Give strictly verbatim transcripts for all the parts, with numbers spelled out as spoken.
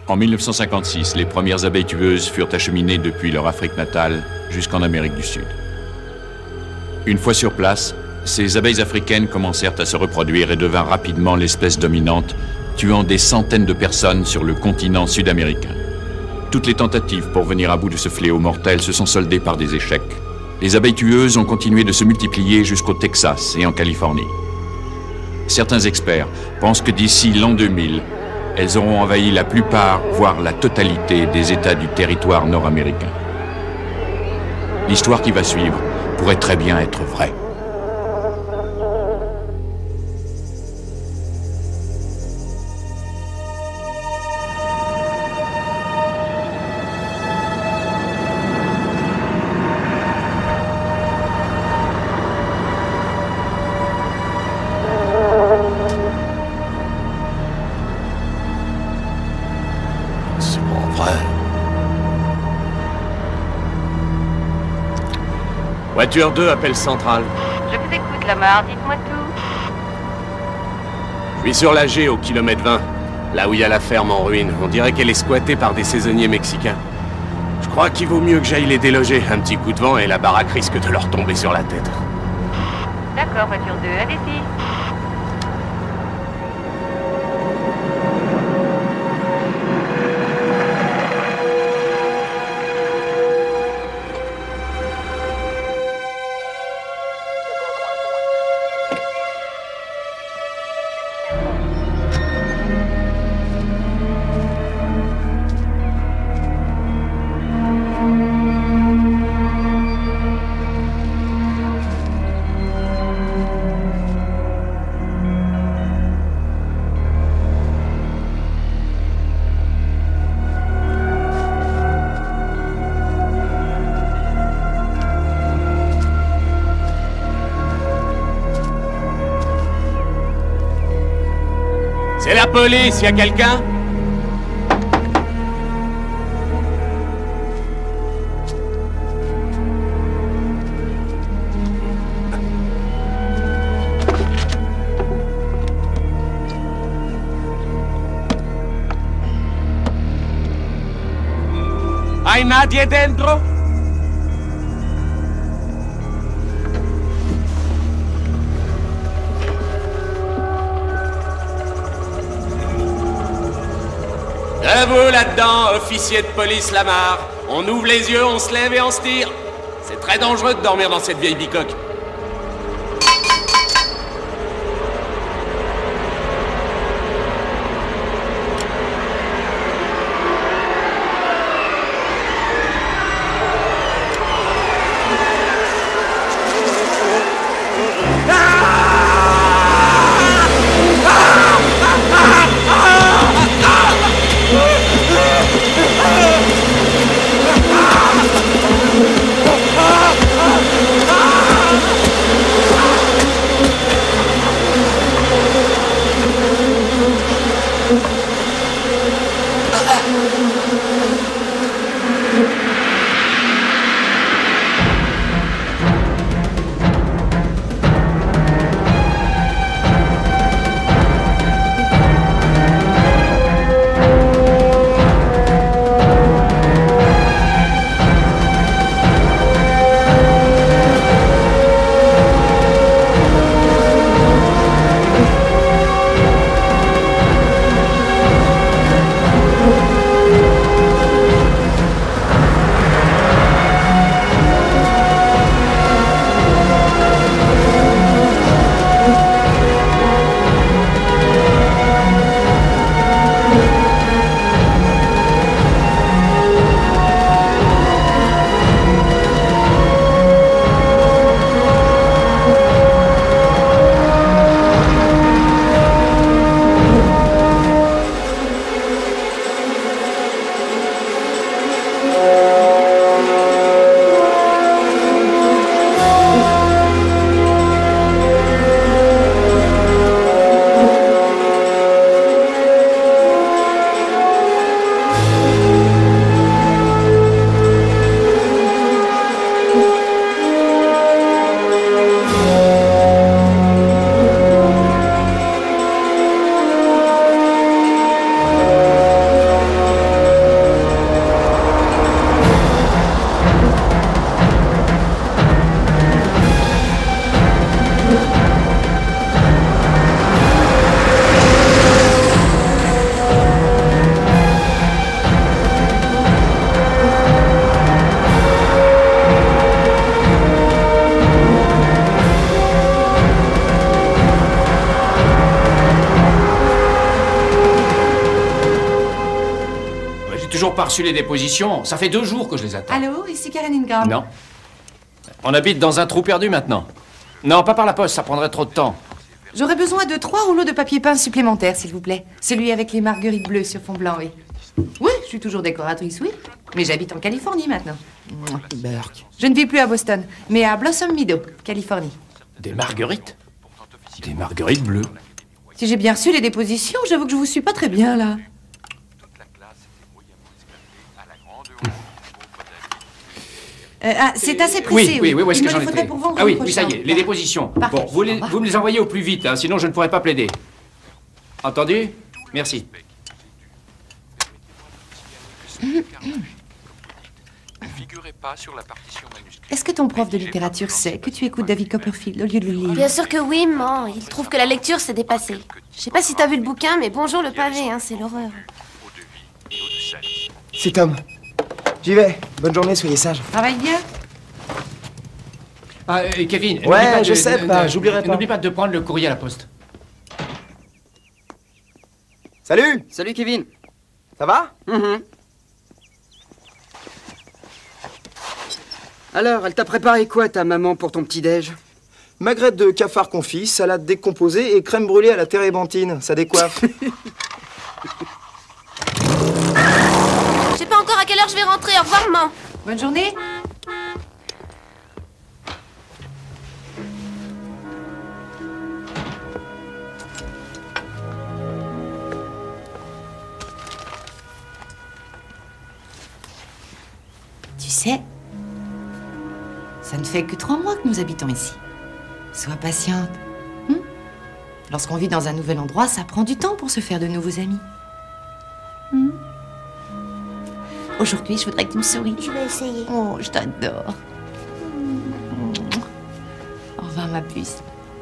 En mille neuf cent cinquante-six, les premières abeilles tueuses furent acheminées depuis leur Afrique natale jusqu'en Amérique du Sud. Une fois sur place, ces abeilles africaines commencèrent à se reproduire et devinrent rapidement l'espèce dominante, tuant des centaines de personnes sur le continent sud-américain. Toutes les tentatives pour venir à bout de ce fléau mortel se sont soldées par des échecs. Les abeilles tueuses ont continué de se multiplier jusqu'au Texas et en Californie. Certains experts pensent que d'ici l'an deux mille, elles auront envahi la plupart, voire la totalité des États du territoire nord-américain. L'histoire qui va suivre pourrait très bien être vraie. Voiture deux, appel central. Je vous écoute, Lamar, dites-moi tout. Je suis sur la G au kilomètre vingt, là où il y a la ferme en ruine. On dirait qu'elle est squattée par des saisonniers mexicains. Je crois qu'il vaut mieux que j'aille les déloger. Un petit coup de vent et la baraque risque de leur tomber sur la tête. D'accord, voiture deux, allez-y. C'est la police, y a quelqu'un? ¿Hay nadie dentro? Debout là-dedans, officier de police Lamar. On ouvre les yeux, on se lève et on se tire. C'est très dangereux de dormir dans cette vieille bicoque. toujours pas reçu les dépositions. Ça fait deux jours que je les attends. Allô, ici Karen Ingram. Non. On habite dans un trou perdu maintenant. Non, pas par la poste, ça prendrait trop de temps. J'aurais besoin de trois rouleaux de papier peint supplémentaires, s'il vous plaît. Celui avec les marguerites bleues sur fond blanc, oui. Oui, je suis toujours décoratrice, oui. Mais j'habite en Californie maintenant. Berk. Je ne vis plus à Boston, mais à Blossom Meadow, Californie. Des marguerites? Des marguerites bleues? Si j'ai bien reçu les dépositions, j'avoue que je vous suis pas très bien, là. Euh, ah, c'est assez pressé, oui. Oui, oui, où est-ce Il que me j'en les étais? faudrait pour vendredi Ah oui, oui, prochain. ça y est, les dépositions. Parfait. Bon, vous, les- Au revoir. vous me les envoyez au plus vite, hein, sinon je ne pourrai pas plaider. Entendu? Merci. Est-ce que ton prof de littérature sait que tu écoutes David Copperfield au lieu de le lire? Bien sûr que oui, maman. Il trouve que la lecture, c'est dépassé. Je sais pas si t'as vu le bouquin, mais bonjour le pavé, hein, c'est l'horreur. C'est Tom. J'y vais. Bonne journée, soyez sage. Travaille bien. Ah, euh, Kevin, n'oublie Ouais, pas de- je sais de- pas, de- j'oublierai pas. N'oublie pas de prendre le courrier à la poste. Salut. Salut Kevin. Ça va? Mhm. Alors, elle t'a préparé quoi, ta maman, pour ton petit-déj? Magrette de cafard confit, salade décomposée et crème brûlée à la térébenthine. Ça décoiffe. Je sais pas encore à quelle heure je vais rentrer. Au revoir, maman. Bonne journée. Tu sais, ça ne fait que trois mois que nous habitons ici. Sois patiente. Hein? Lorsqu'on vit dans un nouvel endroit, ça prend du temps pour se faire de nouveaux amis. Hein? Aujourd'hui, je voudrais que tu me souris. Je vais essayer. Oh, je t'adore. Au revoir, ma puce.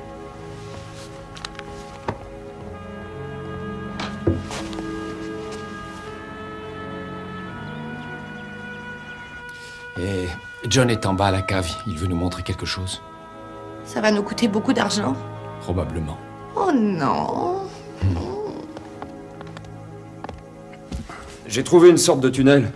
Et John est en bas à la cave. Il veut nous montrer quelque chose. Ça va nous coûter beaucoup d'argent. Probablement. Oh non. J'ai trouvé une sorte de tunnel.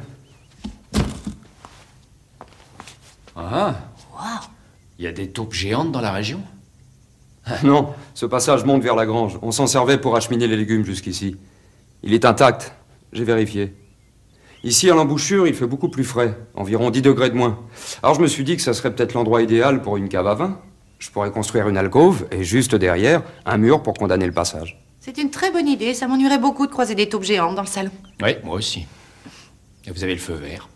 Ah. Il y a des taupes géantes dans la région? Non, ce passage monte vers la grange. On s'en servait pour acheminer les légumes jusqu'ici. Il est intact, j'ai vérifié. Ici, à l'embouchure, il fait beaucoup plus frais, environ dix degrés de moins. Alors je me suis dit que ça serait peut-être l'endroit idéal pour une cave à vin. Je pourrais construire une alcôve et juste derrière, un mur pour condamner le passage. C'est une très bonne idée. Ça m'ennuierait beaucoup de croiser des taupes géantes dans le salon. Oui, moi aussi. Et vous avez le feu vert.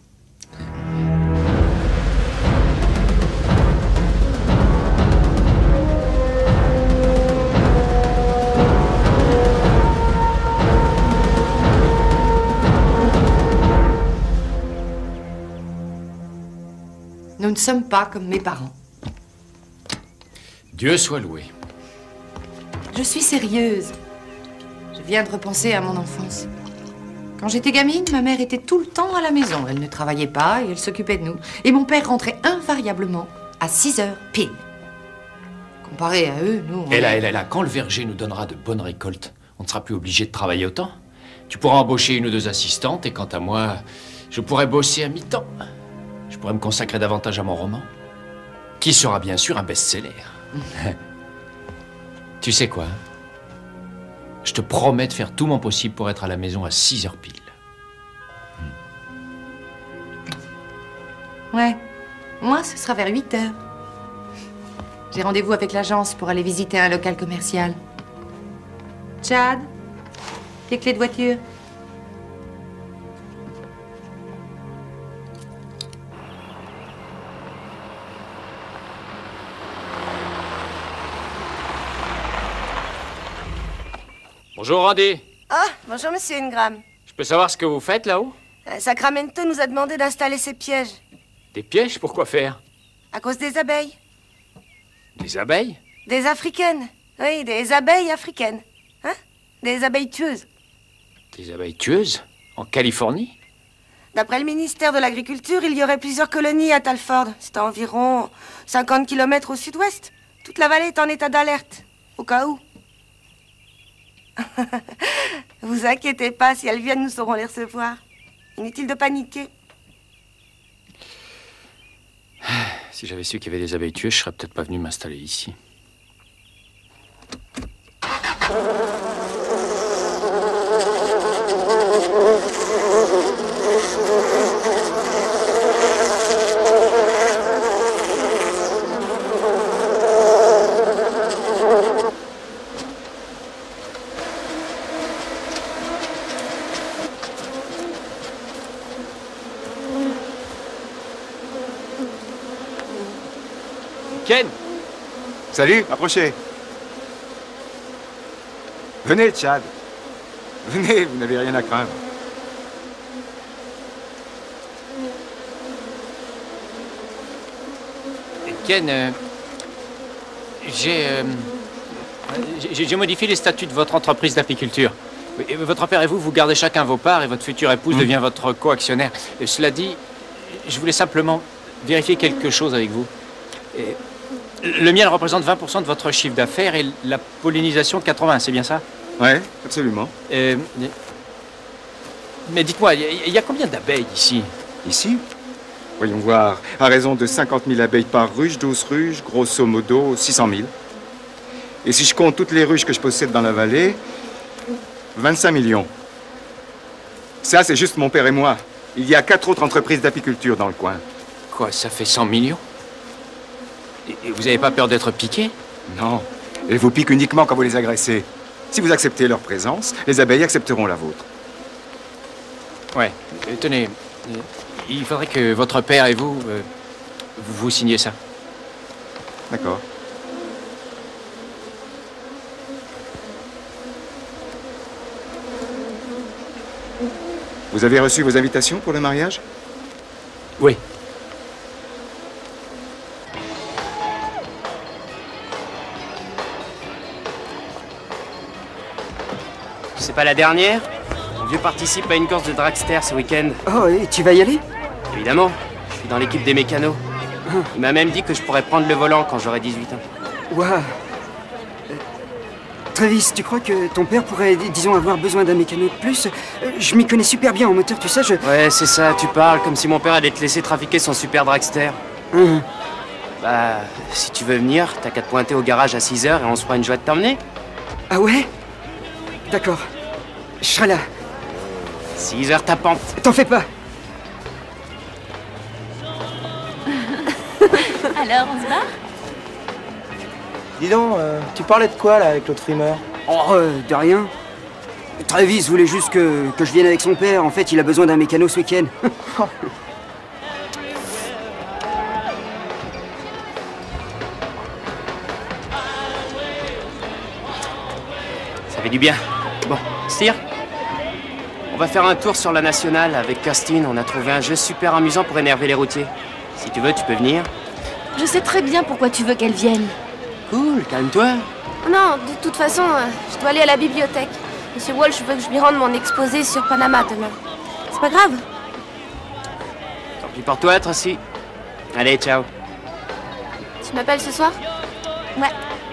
Nous ne sommes pas comme mes parents. Dieu soit loué. Je suis sérieuse. Je viens de repenser à mon enfance. Quand j'étais gamine, ma mère était tout le temps à la maison. Elle ne travaillait pas et elle s'occupait de nous. Et mon père rentrait invariablement à six heures pile. Comparé à eux, nous... on Et là, est- et là, là, quand le verger nous donnera de bonnes récoltes, on ne sera plus obligé de travailler autant. Tu pourras embaucher une ou deux assistantes et quant à moi, je pourrai bosser à mi-temps. Je pourrais me consacrer davantage à mon roman, qui sera bien sûr un best-seller. Tu sais quoi? Je te promets de faire tout mon possible pour être à la maison à six heures pile. Ouais. Moi, ce sera vers huit heures. J'ai rendez-vous avec l'agence pour aller visiter un local commercial. Chad, tes clés de voiture. Bonjour Randy. Ah, bonjour Monsieur Ingram. Je peux savoir ce que vous faites là-haut? Euh, Sacramento nous a demandé d'installer ces pièges. Des pièges? Pourquoi faire? À cause des abeilles. Des abeilles? Des africaines. Oui, des abeilles africaines. Hein? Des abeilles tueuses. Des abeilles tueuses? En Californie? D'après le ministère de l'Agriculture, il y aurait plusieurs colonies à Talford. C'est à environ cinquante kilomètres au sud-ouest. Toute la vallée est en état d'alerte. Au cas où. Vous inquiétez pas, si elles viennent, nous saurons les recevoir. Inutile de paniquer. Si j'avais su qu'il y avait des abeilles tueuses, je serais peut-être pas venu m'installer ici. Ken! Salut, approchez. Venez, Chad. Venez, vous n'avez rien à craindre. Ken, euh, j'ai, euh, j'ai j'ai modifié les statuts de votre entreprise d'apiculture. Votre père et vous, vous gardez chacun vos parts et votre future épouse mmh. devient votre co-actionnaire. Cela dit, je voulais simplement vérifier quelque chose avec vous. Et le miel représente vingt pour cent de votre chiffre d'affaires et la pollinisation quatre-vingts, c'est bien ça? Ouais, absolument. Euh, mais dites-moi, il y, y a combien d'abeilles ici? Ici? Voyons voir. À raison de cinquante mille abeilles par ruche, douze ruches, grosso modo six cent mille. Et si je compte toutes les ruches que je possède dans la vallée, vingt-cinq millions. Ça, c'est juste mon père et moi. Il y a quatre autres entreprises d'apiculture dans le coin. Quoi, ça fait cent millions? Et vous n'avez pas peur d'être piqué? Non. Elles vous piquent uniquement quand vous les agressez. Si vous acceptez leur présence, les abeilles accepteront la vôtre. Ouais. Euh, tenez, euh, il faudrait que votre père et vous, euh, vous, vous signiez ça. D'accord. Vous avez reçu vos invitations pour le mariage? Oui. C'est pas la dernière? Mon vieux participe à une course de dragster ce week-end. Oh, et tu vas y aller? Évidemment. Je suis dans l'équipe des mécanos. Il m'a même dit que je pourrais prendre le volant quand j'aurai dix-huit ans. Waouh. Euh, Travis, tu crois que ton père pourrait, disons, avoir besoin d'un mécano de plus? euh, Je m'y connais super bien en moteur, tu sais, je... Ouais, c'est ça, tu parles comme si mon père allait te laisser trafiquer son super dragster. Hum. Bah, si tu veux venir, t'as qu'à te pointer au garage à six heures et on se fera une joie de t'emmener. Ah ouais? D'accord. Je serai là. six heures tapante. T'en fais pas. Alors, on se barre? Dis donc, euh, tu parlais de quoi, là, avec l'autre frimeur? Oh, euh, de rien. Travis voulait juste que, que je vienne avec son père. En fait, il a besoin d'un mécano ce week-end. Ça fait du bien. Bon, Steer, on va faire un tour sur la nationale avec Kirstine. On a trouvé un jeu super amusant pour énerver les routiers. Si tu veux, tu peux venir. Je sais très bien pourquoi tu veux qu'elle vienne. Cool, calme-toi. Non, de toute façon, euh, je dois aller à la bibliothèque. Monsieur Walsh veut que je lui rende mon exposé sur Panama demain. C'est pas grave. Tant pis pour toi, Tracy. Allez, ciao. Tu m'appelles ce soir? Ouais.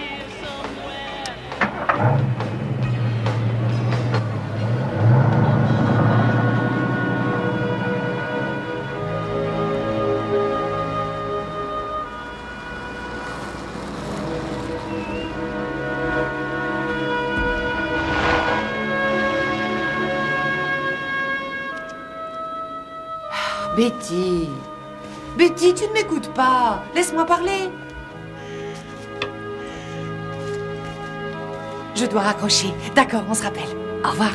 Betty. Betty, tu ne m'écoutes pas. Laisse-moi parler. Je dois raccrocher. D'accord, on se rappelle. Au revoir.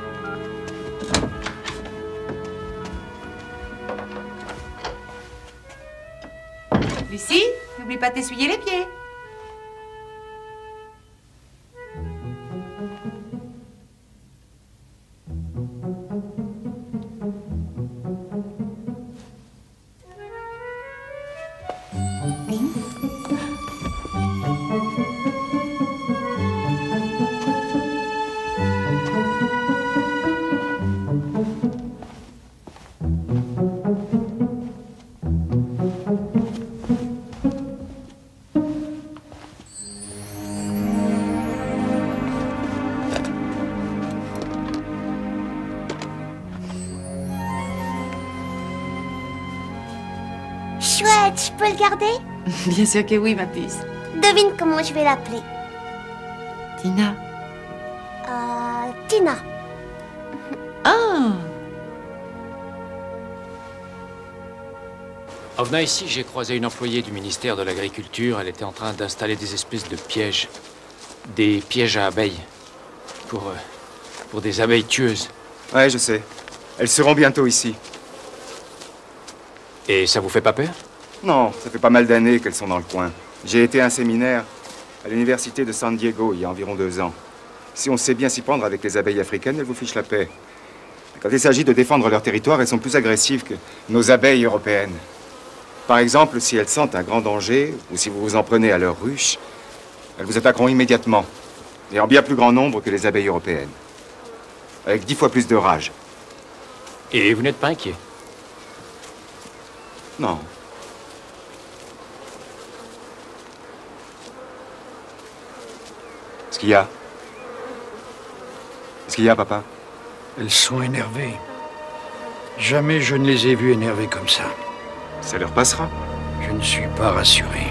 Lucie, n'oublie pas de t'essuyer les pieds. chouette, je peux le garder? Bien sûr que oui, ma puce. Devine comment je vais l'appeler. Tina. Euh, Tina. Ah! En venant ici, j'ai croisé une employée du ministère de l'Agriculture. Elle était en train d'installer des espèces de pièges. Des pièges à abeilles. Pour, euh, pour des abeilles tueuses. Ouais, je sais. Elles seront bientôt ici. Et ça vous fait pas peur? Non, ça fait pas mal d'années qu'elles sont dans le coin. J'ai été à un séminaire à l'université de San Diego il y a environ deux ans. Si on sait bien s'y prendre avec les abeilles africaines, elles vous fichent la paix. Quand il s'agit de défendre leur territoire, elles sont plus agressives que nos abeilles européennes. Par exemple, si elles sentent un grand danger, ou si vous vous en prenez à leur ruche, elles vous attaqueront immédiatement, et en bien plus grand nombre que les abeilles européennes. Avec dix fois plus de rage. Et vous n'êtes pas inquiet? Non. Qu'est-ce qu'il y a? Qu'est-ce qu'il y a, papa? Elles sont énervées. Jamais je ne les ai vues énervées comme ça. Ça leur passera. Je ne suis pas rassuré.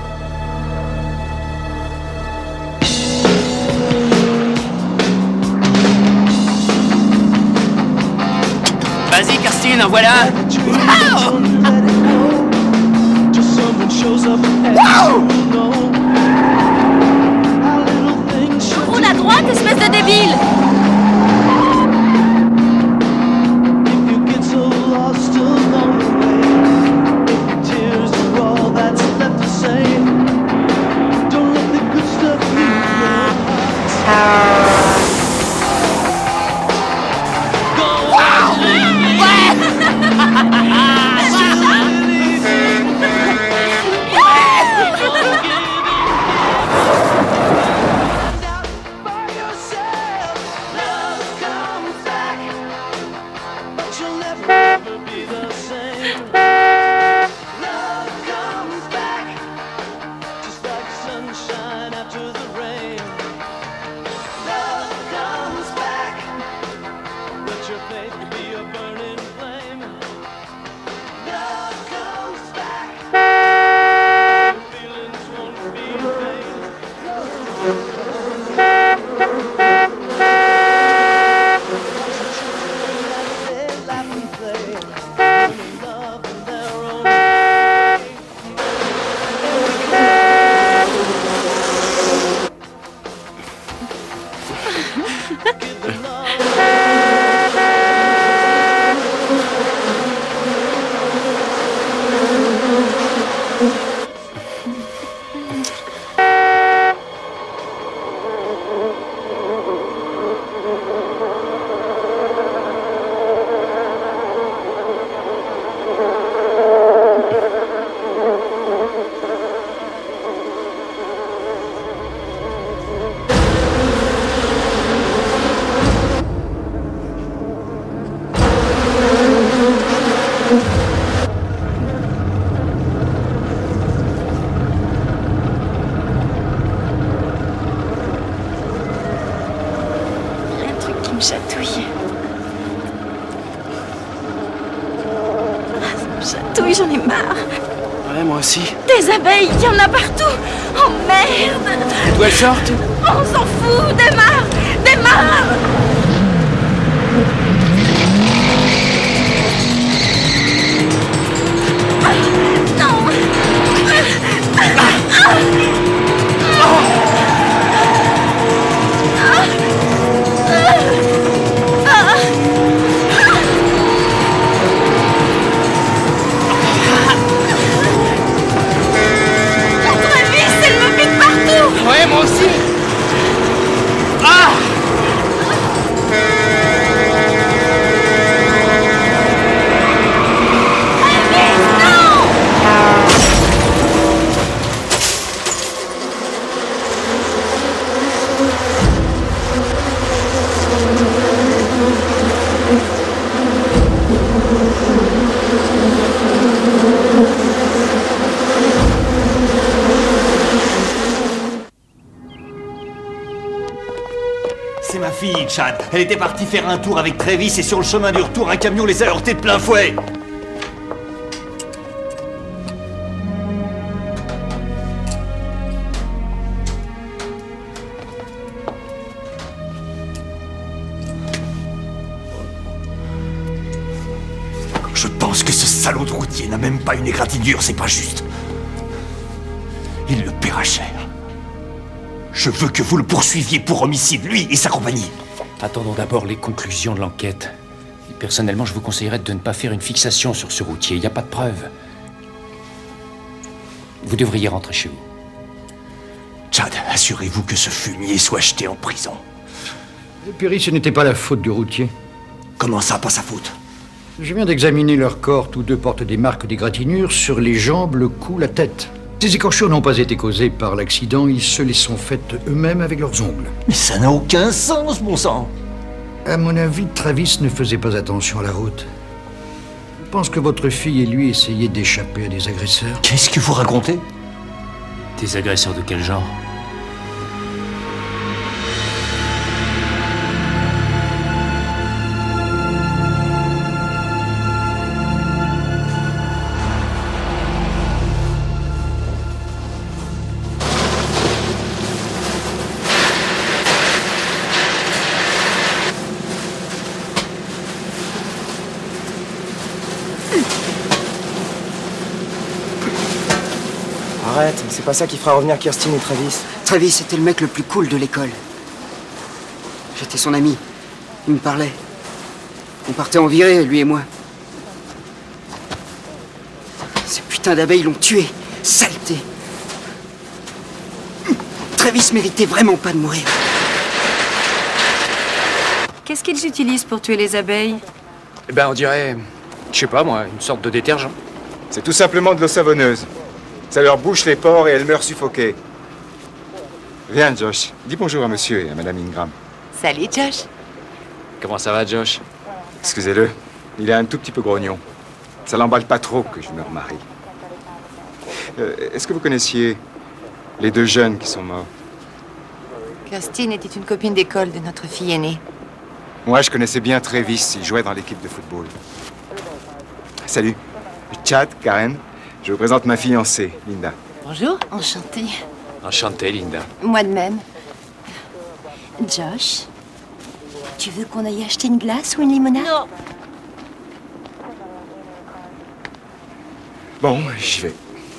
Vas-y, Kirstine, en voilà. Wow! Wow! Roule à droite, espèce de débile! J'en ai marre. Ouais, moi aussi. Des abeilles, il y en a partout. Oh merde. D'où elles sortent? On s'en fout. Démarre. Démarre. Non. Ouais, moi aussi. Ah! C'est ma fille, Chad. Elle était partie faire un tour avec Travis et sur le chemin du retour, un camion les a heurtés de plein fouet. Je pense que ce salaud de routier n'a même pas une égratignure, c'est pas juste. Il le paiera cher. Je veux que vous le poursuiviez pour homicide, lui et sa compagnie. Attendons d'abord les conclusions de l'enquête. Et personnellement, je vous conseillerais de ne pas faire une fixation sur ce routier. Il n'y a pas de preuves. Vous devriez rentrer chez vous. Chad, assurez-vous que ce fumier soit jeté en prison. Perry, ce n'était pas la faute du routier. Comment ça, pas sa faute? Je viens d'examiner leur corps. Tous deux portent des marques d'égratignure sur les jambes, le cou, la tête. Ces écorchures n'ont pas été causées par l'accident. Ils se les sont faites eux-mêmes avec leurs ongles. Mais ça n'a aucun sens, bon sang. À mon avis, Travis ne faisait pas attention à la route. Je pense que votre fille et lui essayaient d'échapper à des agresseurs. Qu'est-ce que vous racontez? Des agresseurs de quel genre? Arrête, c'est pas ça qui fera revenir Kirstine et Travis. Travis était le mec le plus cool de l'école. J'étais son ami. Il me parlait. On partait en virée, lui et moi. Ces putains d'abeilles l'ont tué. Saleté. Travis méritait vraiment pas de mourir. Qu'est-ce qu'ils utilisent pour tuer les abeilles? Eh ben, on dirait, je sais pas moi, une sorte de détergent. C'est tout simplement de l'eau savonneuse. Ça leur bouche les pores et elles meurent suffoquées. Viens, Josh. Dis bonjour à monsieur et à madame Ingram. Salut, Josh. Comment ça va, Josh? Excusez-le, il est un tout petit peu grognon. Ça l'emballe pas trop que je me remarie. Euh, Est-ce que vous connaissiez les deux jeunes qui sont morts? Kirstine était une copine d'école de notre fille aînée. Moi, je connaissais bien Travis. Il jouait dans l'équipe de football. Salut. Chad, Karen. Je vous présente ma fiancée, Linda. Bonjour, enchantée. Enchanté, Linda. Moi de même. Josh, tu veux qu'on aille acheter une glace ou une limonade? Non. Bon, j'y vais.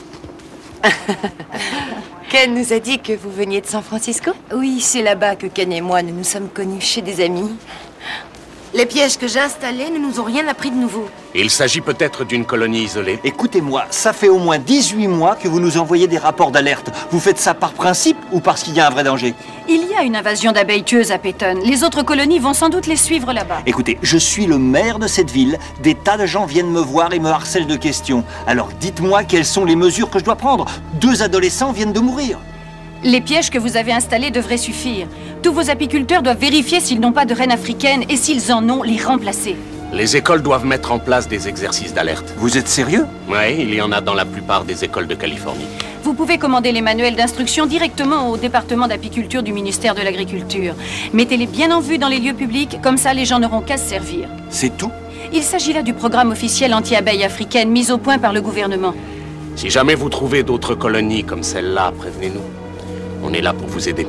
Ken nous a dit que vous veniez de San Francisco? Oui, c'est là-bas que Ken et moi nous nous sommes connus, chez des amis. Les pièges que j'ai installés ne nous ont rien appris de nouveau. Il s'agit peut-être d'une colonie isolée. Écoutez-moi, ça fait au moins dix-huit mois que vous nous envoyez des rapports d'alerte. Vous faites ça par principe ou parce qu'il y a un vrai danger? Il y a une invasion d'abeilles tueuses à Peyton. Les autres colonies vont sans doute les suivre là-bas. Écoutez, je suis le maire de cette ville. Des tas de gens viennent me voir et me harcèlent de questions. Alors dites-moi quelles sont les mesures que je dois prendre. Deux adolescents viennent de mourir. Les pièges que vous avez installés devraient suffire. Tous vos apiculteurs doivent vérifier s'ils n'ont pas de reines africaines et s'ils en ont, les remplacer. Les écoles doivent mettre en place des exercices d'alerte. Vous êtes sérieux? Oui, il y en a dans la plupart des écoles de Californie. Vous pouvez commander les manuels d'instruction directement au département d'apiculture du ministère de l'Agriculture. Mettez-les bien en vue dans les lieux publics, comme ça les gens n'auront qu'à se servir. C'est tout? Il s'agit là du programme officiel anti-abeilles africaines mis au point par le gouvernement. Si jamais vous trouvez d'autres colonies comme celle-là, prévenez-nous. On est là pour vous aider.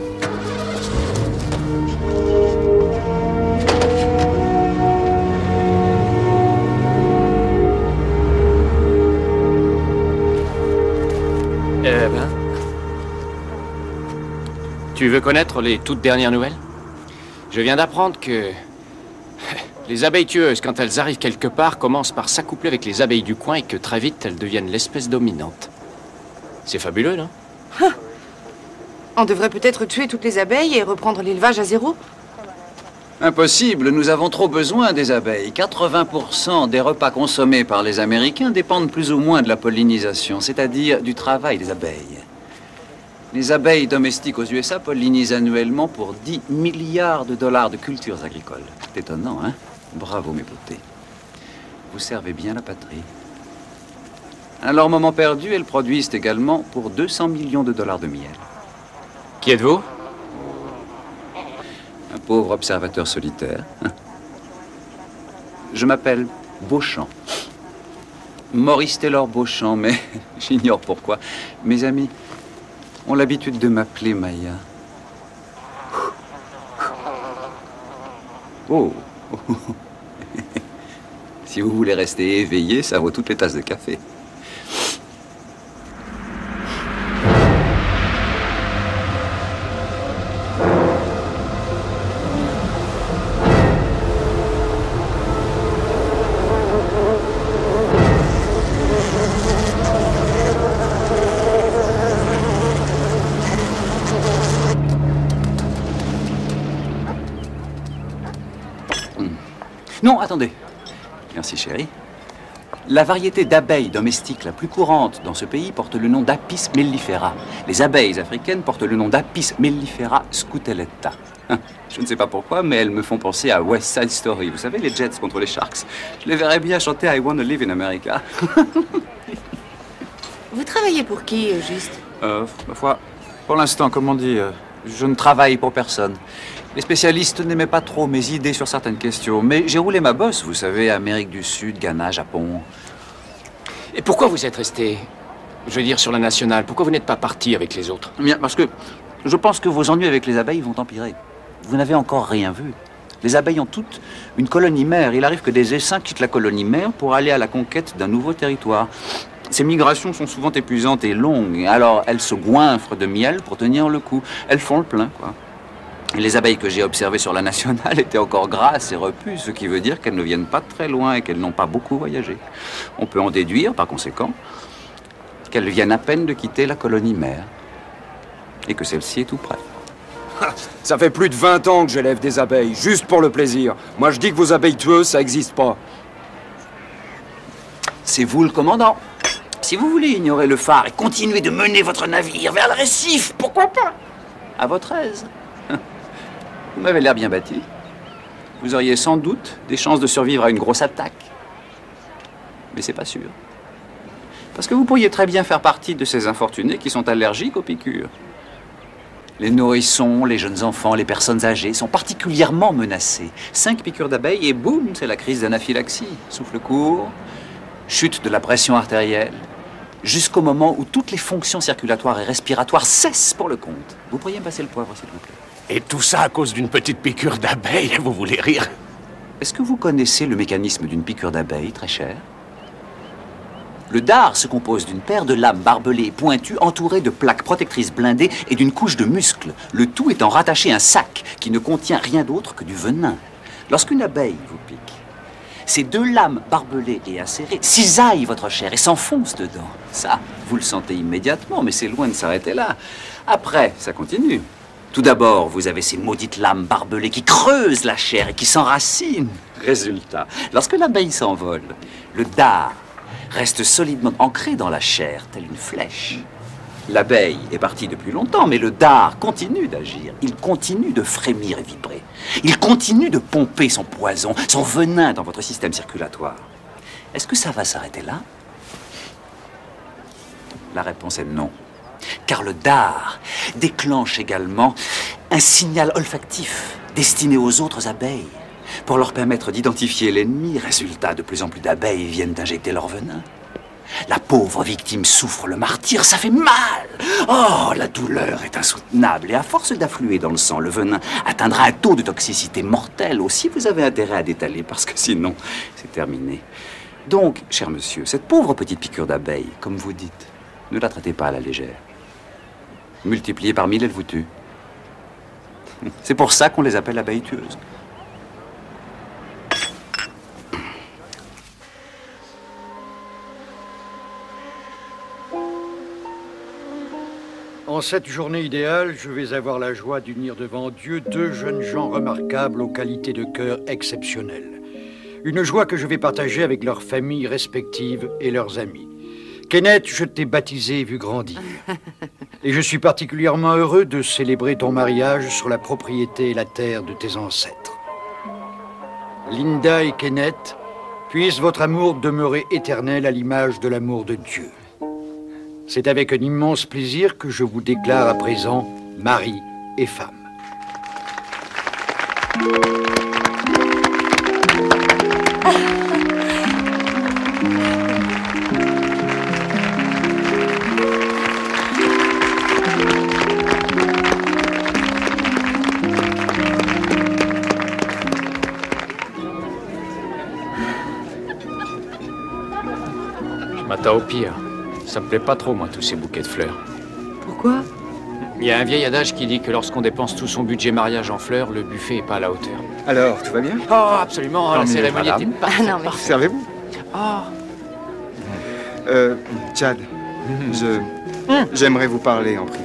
Eh ben... Tu veux connaître les toutes dernières nouvelles? Je viens d'apprendre que... les abeilles tueuses, quand elles arrivent quelque part, commencent par s'accoupler avec les abeilles du coin et que très vite, elles deviennent l'espèce dominante. C'est fabuleux, non? Ah. On devrait peut-être tuer toutes les abeilles et reprendre l'élevage à zéro? Impossible, nous avons trop besoin des abeilles. quatre-vingts pour cent des repas consommés par les Américains dépendent plus ou moins de la pollinisation, c'est-à-dire du travail des abeilles. Les abeilles domestiques aux U S A pollinisent annuellement pour dix milliards de dollars de cultures agricoles. C'est étonnant, hein? Bravo, mes beautés. Vous servez bien la patrie. À leur moment perdu, elles produisent également pour deux cents millions de dollars de miel. Qui êtes-vous? Un pauvre observateur solitaire. Je m'appelle Beauchamp. Maurice Taylor Beauchamp, mais j'ignore pourquoi. Mes amis ont l'habitude de m'appeler Maya. Si vous voulez rester éveillé, ça vaut toutes les tasses de café. Non, attendez. Merci, chérie. La variété d'abeilles domestiques la plus courante dans ce pays porte le nom d'Apis mellifera. Les abeilles africaines portent le nom d'Apis mellifera scutellata. Je ne sais pas pourquoi, mais elles me font penser à West Side Story. Vous savez, les Jets contre les Sharks. Je les verrais bien chanter I Wanna Live in America. Vous travaillez pour qui, au juste? Euh, ma foi, pour l'instant, comme on dit, euh, je ne travaille pour personne. Les spécialistes n'aimaient pas trop mes idées sur certaines questions, mais j'ai roulé ma bosse, vous savez, Amérique du Sud, Ghana, Japon. Et pourquoi vous êtes resté, je veux dire, sur la nationale? Pourquoi vous n'êtes pas parti avec les autres? Bien, parce que je pense que vos ennuis avec les abeilles vont empirer. Vous n'avez encore rien vu. Les abeilles ont toutes une colonie mère. Il arrive que des essaims quittent la colonie mère pour aller à la conquête d'un nouveau territoire. Ces migrations sont souvent épuisantes et longues, alors elles se goinfrent de miel pour tenir le coup. Elles font le plein, quoi. Et les abeilles que j'ai observées sur la nationale étaient encore grasses et repues, ce qui veut dire qu'elles ne viennent pas très loin et qu'elles n'ont pas beaucoup voyagé. On peut en déduire, par conséquent, qu'elles viennent à peine de quitter la colonie mère et que celle-ci est tout près. Ça fait plus de vingt ans que j'élève des abeilles, juste pour le plaisir. Moi, je dis que vos abeilles tueuses, ça n'existe pas. C'est vous le commandant. Si vous voulez ignorer le phare et continuer de mener votre navire vers le récif, pourquoi pas? À votre aise. Vous m'avez l'air bien bâti. Vous auriez sans doute des chances de survivre à une grosse attaque. Mais c'est pas sûr. Parce que vous pourriez très bien faire partie de ces infortunés qui sont allergiques aux piqûres. Les nourrissons, les jeunes enfants, les personnes âgées sont particulièrement menacés. Cinq piqûres d'abeilles et boum, c'est la crise d'anaphylaxie. Souffle court, chute de la pression artérielle, jusqu'au moment où toutes les fonctions circulatoires et respiratoires cessent pour le compte. Vous pourriez me passer le poivre, s'il vous plaît? Et tout ça à cause d'une petite piqûre d'abeille, vous voulez rire? Est-ce que vous connaissez le mécanisme d'une piqûre d'abeille, très cher? Le dard se compose d'une paire de lames barbelées pointues entourées de plaques protectrices blindées et d'une couche de muscles, le tout étant rattaché à un sac qui ne contient rien d'autre que du venin. Lorsqu'une abeille vous pique, ces deux lames barbelées et acérées cisaillent votre chair et s'enfoncent dedans. Ça, vous le sentez immédiatement, mais c'est loin de s'arrêter là. Après, ça continue. Tout d'abord, vous avez ces maudites lames barbelées qui creusent la chair et qui s'enracinent. Résultat, lorsque l'abeille s'envole, le dard reste solidement ancré dans la chair, telle une flèche. L'abeille est partie depuis longtemps, mais le dard continue d'agir. Il continue de frémir et vibrer. Il continue de pomper son poison, son venin dans votre système circulatoire. Est-ce que ça va s'arrêter là? La réponse est non. Car le dard déclenche également un signal olfactif destiné aux autres abeilles pour leur permettre d'identifier l'ennemi. Résultat, de plus en plus d'abeilles viennent d'injecter leur venin. La pauvre victime souffre le martyre, ça fait mal. Oh, la douleur est insoutenable et à force d'affluer dans le sang, le venin atteindra un taux de toxicité mortel. Aussi, vous avez intérêt à détaler parce que sinon, c'est terminé. Donc, cher monsieur, cette pauvre petite piqûre d'abeille, comme vous dites, ne la traitez pas à la légère. Multipliée par mille, elle vous tue. C'est pour ça qu'on les appelle abeilles tueuses. En cette journée idéale, je vais avoir la joie d'unir devant Dieu deux jeunes gens remarquables aux qualités de cœur exceptionnelles. Une joie que je vais partager avec leurs familles respectives et leurs amis. Kenneth, je t'ai baptisé et vu grandir. Et je suis particulièrement heureux de célébrer ton mariage sur la propriété et la terre de tes ancêtres. Linda et Kenneth, puisse votre amour demeurer éternel à l'image de l'amour de Dieu. C'est avec un immense plaisir que je vous déclare à présent mari et femme. m'attends au pire. Ça me plaît pas trop, moi, tous ces bouquets de fleurs. Pourquoi? Il y a un vieil adage qui dit que lorsqu'on dépense tout son budget mariage en fleurs, le buffet est pas à la hauteur. Alors, tout va bien? Oh, absolument, Tant la mieux, cérémonie madame. était parfaite. Ah non, mais... Servez-vous. Oh. Euh, Chad, je... J'aimerais vous parler en privé.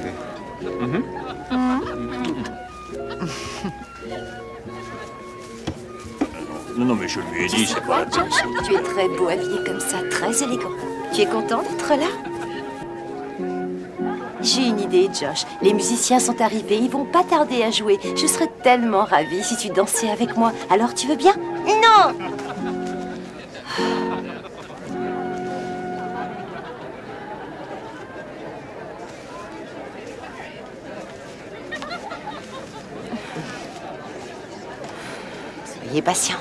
Non, non, mais je lui ai dit, c'est pas la peine. Tu es très beau habillé comme ça, très élégant. Tu es content d'être là? J'ai une idée, Josh. Les musiciens sont arrivés, ils vont pas tarder à jouer. Je serais tellement ravie si tu dansais avec moi. Alors tu veux bien? Non! Soyez patiente.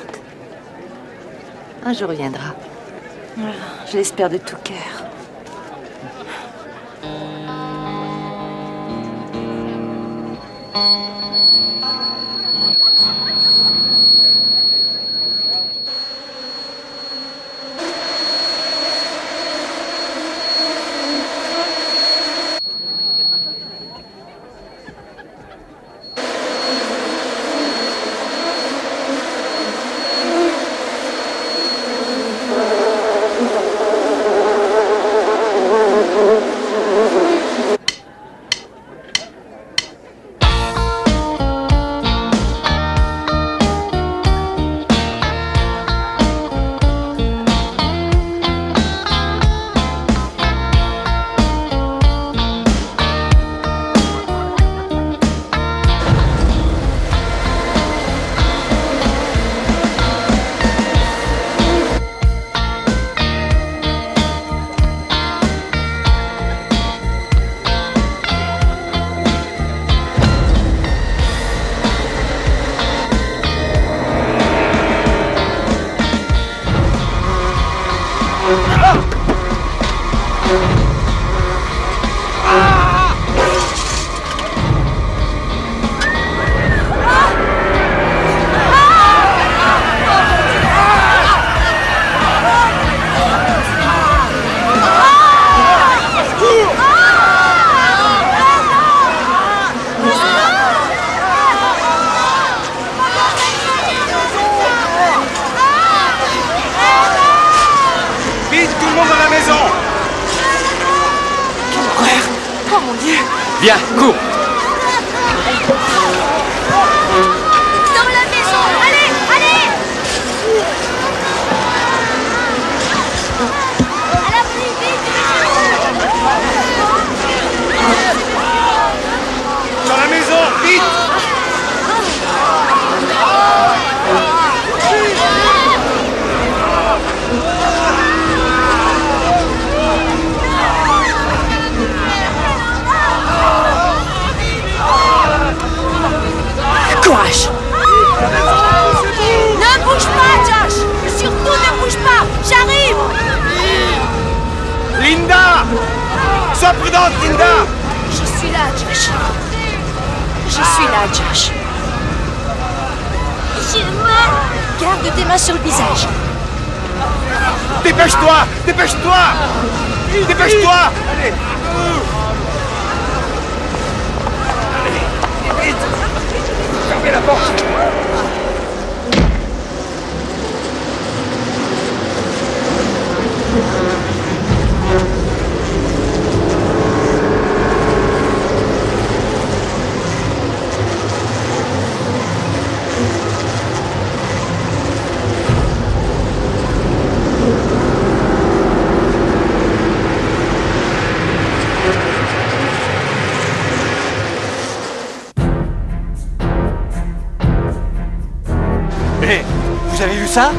Un jour viendra. Je l'espère de tout cœur. Viens, cours! Dans la maison! Allez! Allez! À la plus vite! Dans la maison! Vite! Courage! Ne bouge pas, Josh! Surtout ne bouge pas! J'arrive! Linda! Sois prudente, Linda! Je suis là, Josh. Je suis là, Josh. J'ai mal! Garde tes mains sur le visage. Dépêche-toi! Dépêche-toi! Dépêche-toi! Allez! Vite! Fermez la porte! Hé, vous avez vu ça?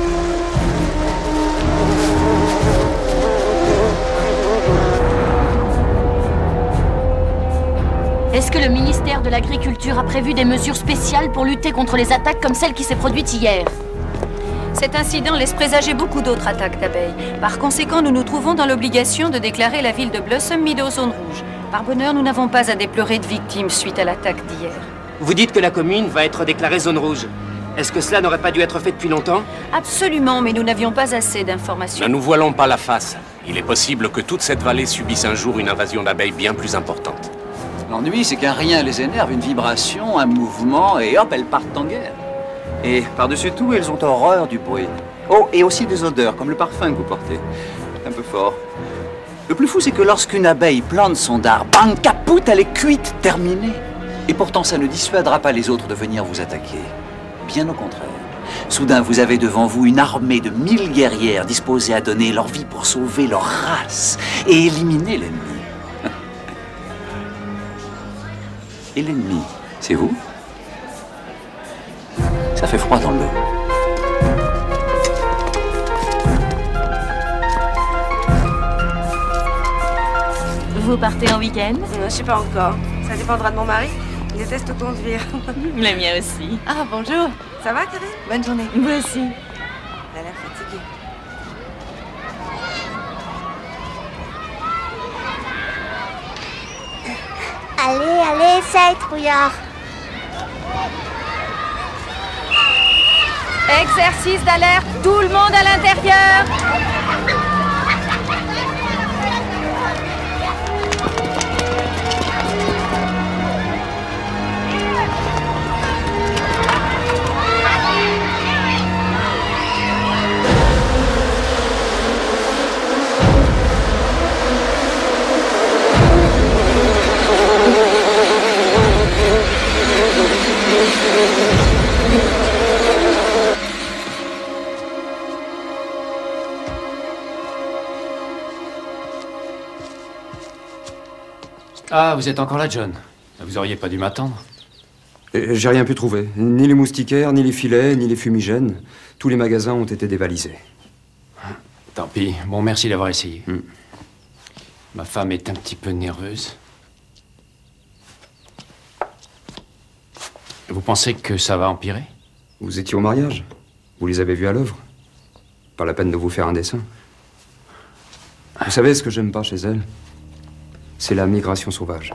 Est-ce que le ministère de l'Agriculture a prévu des mesures spéciales pour lutter contre les attaques comme celle qui s'est produite hier? Cet incident laisse présager beaucoup d'autres attaques d'abeilles. Par conséquent, nous nous trouvons dans l'obligation de déclarer la ville de Blossom Meadow zone rouge. Par bonheur, nous n'avons pas à déplorer de victimes suite à l'attaque d'hier. Vous dites que la commune va être déclarée zone rouge. Est-ce que cela n'aurait pas dû être fait depuis longtemps? Absolument, mais nous n'avions pas assez d'informations. Ne nous voilons pas la face. Il est possible que toute cette vallée subisse un jour une invasion d'abeilles bien plus importante. L'ennui, c'est qu'un rien les énerve, une vibration, un mouvement, et hop, elles partent en guerre. Et par-dessus tout, elles ont horreur du bruit. Oh, et aussi des odeurs, comme le parfum que vous portez. Un peu fort. Le plus fou, c'est que lorsqu'une abeille plante son dard, bang, capoute, elle est cuite, terminée. Et pourtant, ça ne dissuadera pas les autres de venir vous attaquer. Bien au contraire. Soudain, vous avez devant vous une armée de mille guerrières disposées à donner leur vie pour sauver leur race et éliminer l'ennemi. Et l'ennemi, c'est vous? Ça fait froid dans le dos. Vous partez en week-end? Je sais pas encore. Ça dépendra de mon mari. Il déteste conduire. Le mien aussi. Ah, bonjour. Ça va, Karine? Bonne journée. Moi aussi. Elle a l'air fatiguée. Allez, allez, essaye, trouillard. Exercice d'alerte, tout le monde à l'intérieur. Ah, vous êtes encore là, John. Vous auriez pas dû m'attendre. J'ai rien pu trouver. Ni les moustiquaires, ni les filets, ni les fumigènes. Tous les magasins ont été dévalisés. Tant pis. Bon, merci d'avoir essayé. Mm. Ma femme est un petit peu nerveuse. Vous pensez que ça va empirer? Vous étiez au mariage? Vous les avez vus à l'œuvre? Pas la peine de vous faire un dessin. Vous savez ce que j'aime pas chez elle? C'est la migration sauvage.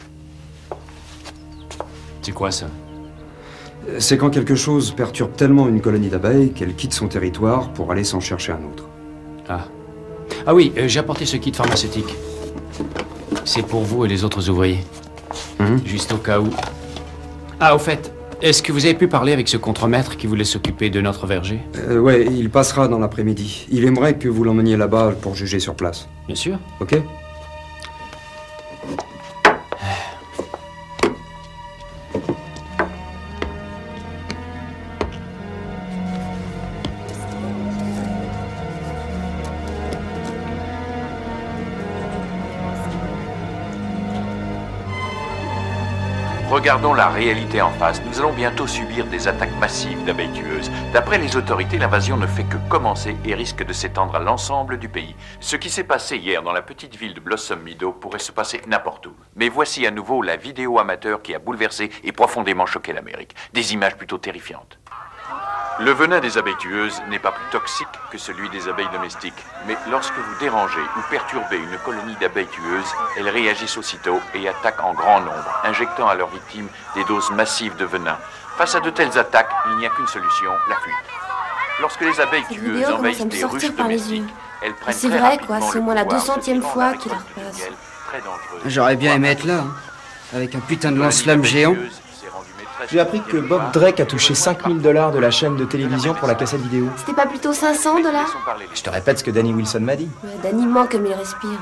C'est quoi ça? C'est quand quelque chose perturbe tellement une colonie d'abeilles qu'elle quitte son territoire pour aller s'en chercher un autre. Ah. Ah oui, euh, j'ai apporté ce kit pharmaceutique. C'est pour vous et les autres ouvriers. Mmh. Juste au cas où. Ah, au fait, est-ce que vous avez pu parler avec ce contremaître qui voulait s'occuper de notre verger? euh, Ouais, il passera dans l'après-midi. Il aimerait que vous l'emmeniez là-bas pour juger sur place. Bien sûr. Ok? Regardons la réalité en face. Nous allons bientôt subir des attaques massives d'abeilles tueuses. D'après les autorités, l'invasion ne fait que commencer et risque de s'étendre à l'ensemble du pays. Ce qui s'est passé hier dans la petite ville de Blossom Meadow pourrait se passer n'importe où. Mais voici à nouveau la vidéo amateur qui a bouleversé et profondément choqué l'Amérique. Des images plutôt terrifiantes. Le venin des abeilles tueuses n'est pas plus toxique que celui des abeilles domestiques. Mais lorsque vous dérangez ou perturbez une colonie d'abeilles tueuses, elles réagissent aussitôt et attaquent en grand nombre, injectant à leurs victimes des doses massives de venin. Face à de telles attaques, il n'y a qu'une solution, la fuite. Lorsque les abeilles Cette tueuses vidéo envahissent commence à me des sortir ruches par les domestiques, yeux. elles prennent C'est très vrai, rapidement quoi, c'est le au moins la pouvoir, deux centième ce qui fois rend la qu'il la récolte du repasse. miel très dangereuse. J'aurais bien aimé être là, hein, avec un putain de lance-flamme géant. J'ai appris que Bob Drake a touché cinq mille dollars de la chaîne de télévision pour la cassette vidéo. C'était pas plutôt cinq cents dollars? Je te répète ce que Danny Wilson m'a dit. Ouais, Danny manque comme il respire.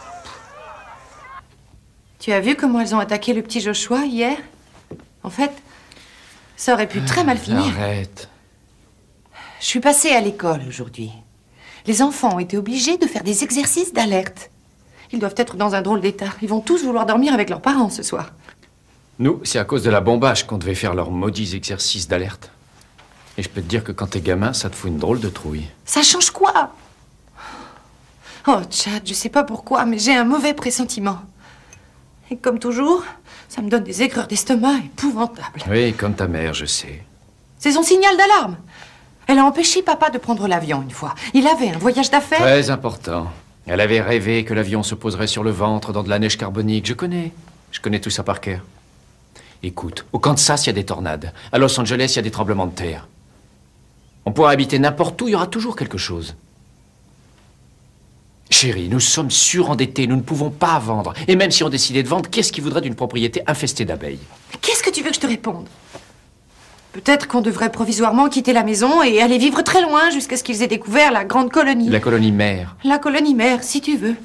Tu as vu comment elles ont attaqué le petit Joshua hier? En fait, ça aurait pu très mal finir. Arrête. Je suis passée à l'école aujourd'hui. Les enfants ont été obligés de faire des exercices d'alerte. Ils doivent être dans un drôle d'état. Ils vont tous vouloir dormir avec leurs parents ce soir. Nous, c'est à cause de la bombache qu'on devait faire leurs maudits exercices d'alerte. Et je peux te dire que quand t'es gamin, ça te fout une drôle de trouille. Ça change quoi? Oh, Chad, je sais pas pourquoi, mais j'ai un mauvais pressentiment. Et comme toujours, ça me donne des aigreurs d'estomac épouvantables. Oui, comme ta mère, je sais. C'est son signal d'alarme. Elle a empêché papa de prendre l'avion une fois. Il avait un voyage d'affaires. Très important. Elle avait rêvé que l'avion se poserait sur le ventre dans de la neige carbonique. Je connais. Je connais tout ça par cœur. Écoute, au Kansas, il y a des tornades. À Los Angeles, il y a des tremblements de terre. On pourra habiter n'importe où, il y aura toujours quelque chose. Chez Chérie, nous sommes surendettés, nous ne pouvons pas vendre. Et même si on décidait de vendre, qu'est-ce qui voudrait d'une propriété infestée d'abeilles? Qu'est-ce que tu veux que je te réponde? Peut-être qu'on devrait provisoirement quitter la maison et aller vivre très loin jusqu'à ce qu'ils aient découvert la grande colonie. La colonie mère. La colonie mère, si tu veux.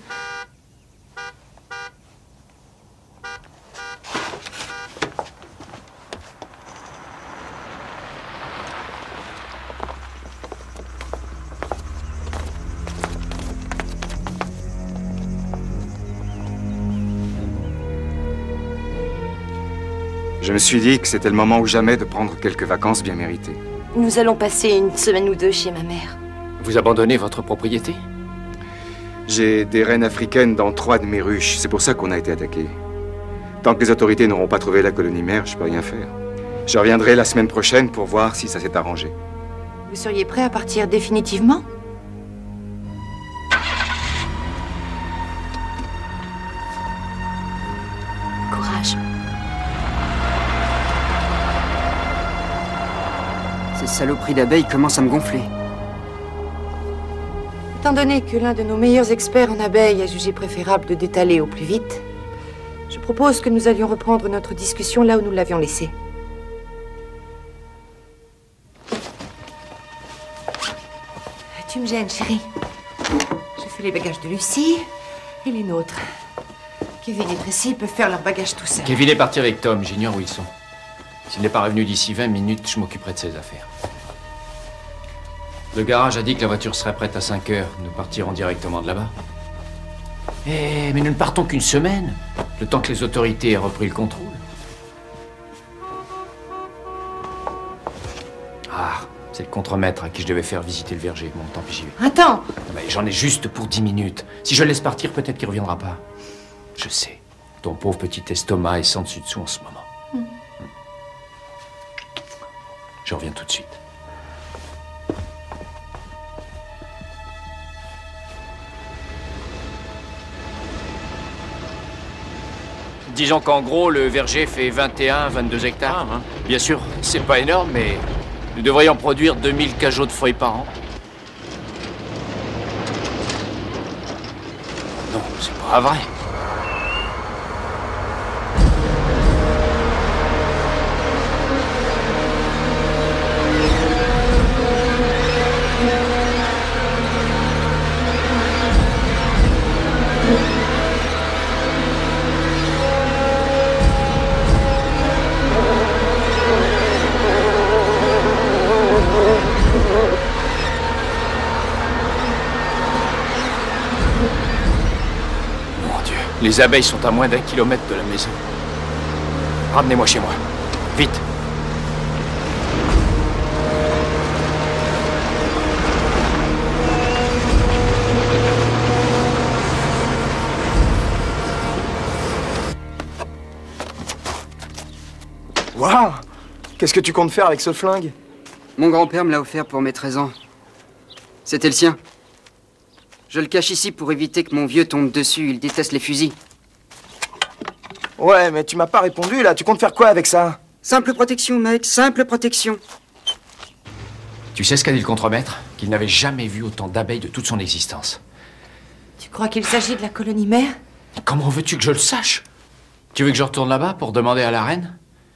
Je me suis dit que c'était le moment ou jamais de prendre quelques vacances bien méritées. Nous allons passer une semaine ou deux chez ma mère. Vous abandonnez votre propriété? J'ai des reines africaines dans trois de mes ruches. C'est pour ça qu'on a été attaqué. Tant que les autorités n'auront pas trouvé la colonie mère, je peux rien faire. Je reviendrai la semaine prochaine pour voir si ça s'est arrangé. Vous seriez prêt à partir définitivement? Courage. Ces saloperies d'abeilles commencent à me gonfler. Étant donné que l'un de nos meilleurs experts en abeilles a jugé préférable de détaler au plus vite, je propose que nous allions reprendre notre discussion là où nous l'avions laissée. Tu me gênes, chérie. Je fais les bagages de Lucie et les nôtres. Kevin et Tracy peuvent faire leurs bagages tout seuls. Kevin est parti avec Tom, j'ignore où ils sont. S'il n'est pas revenu d'ici vingt minutes, je m'occuperai de ses affaires. Le garage a dit que la voiture serait prête à cinq heures. Nous partirons directement de là-bas. Eh, mais nous ne partons qu'une semaine. Le temps que les autorités aient repris le contrôle. Ah, c'est le contremaître à qui je devais faire visiter le verger. Bon, tant pis, j'y vais. Attends! Mais j'en ai juste pour dix minutes. Si je le laisse partir, peut-être qu'il ne reviendra pas. Je sais. Ton pauvre petit estomac est sans dessus-dessous en ce moment. Mm. Je reviens tout de suite. Disons qu'en gros, le verger fait vingt et un, vingt-deux hectares. Hein. Bien sûr, c'est pas énorme, mais nous devrions produire deux mille cajots de feuilles par an. Non, c'est pas vrai. Les abeilles sont à moins d'un kilomètre de la maison. Ramenez-moi chez moi. Vite. Waouh! Qu'est-ce que tu comptes faire avec ce flingue? Mon grand-père me l'a offert pour mes treize ans. C'était le sien. Je le cache ici pour éviter que mon vieux tombe dessus. Il déteste les fusils. Ouais, mais tu m'as pas répondu, là. Tu comptes faire quoi avec ça? Simple protection, mec. Simple protection. Tu sais ce qu'a dit le contremaître? Qu'il n'avait jamais vu autant d'abeilles de toute son existence. Tu crois qu'il s'agit de la colonie mère? Comment veux-tu que je le sache? Tu veux que je retourne là-bas pour demander à la reine?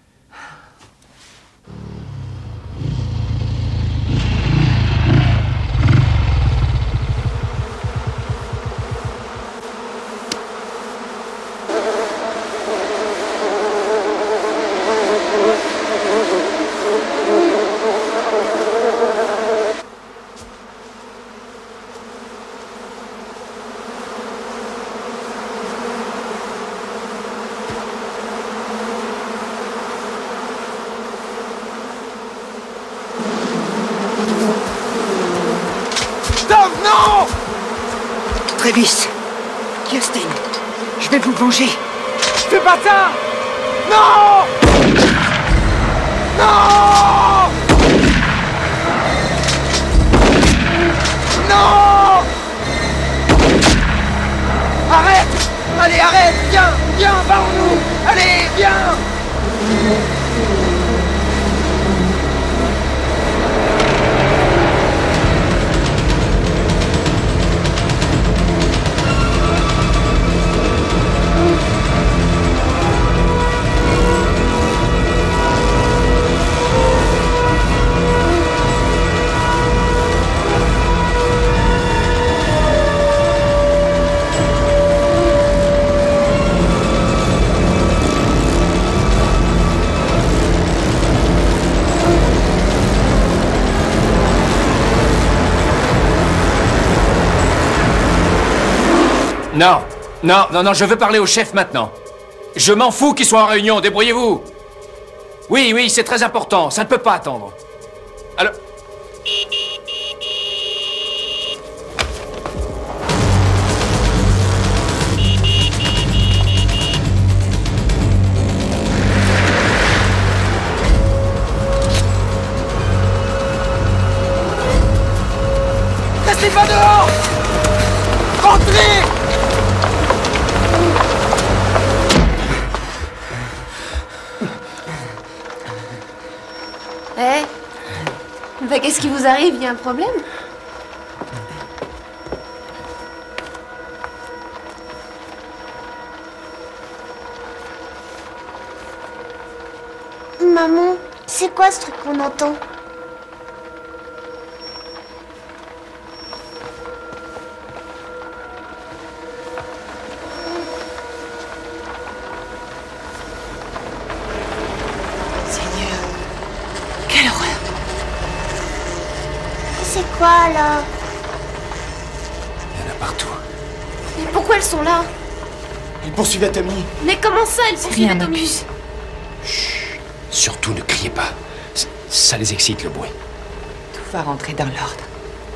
Travis, Kirsten, je vais vous venger. Fais pas ça! Non! Non! Non! Arrête! Allez, arrête! Viens! Viens, va-nous! Allez, viens! Non, non, non, non, je veux parler au chef maintenant. Je m'en fous qu'il soit en réunion, débrouillez-vous. Oui, oui, c'est très important, ça ne peut pas attendre. Alors... Restez pas dehors! Rentrez! Eh? Bah, qu'est-ce qui vous arrive? Il y a un problème? Maman, c'est quoi ce truc qu'on entend? C'est quoi, là? Il y en a partout. Mais pourquoi elles sont là? Ils poursuivaient Tommy. Mais comment ça, elles poursuivent Tommy? Chut. Surtout ne criez pas. C- Ça les excite, le bruit. Tout va rentrer dans l'ordre.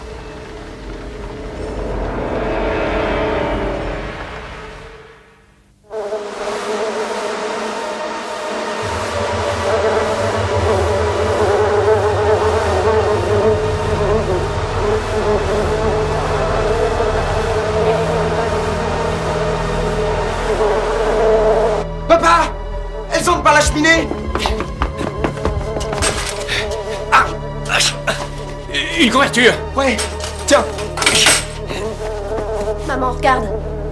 Papa! Elles entrent par la cheminée! Ah! Une couverture! Ouais, tiens! Maman, regarde.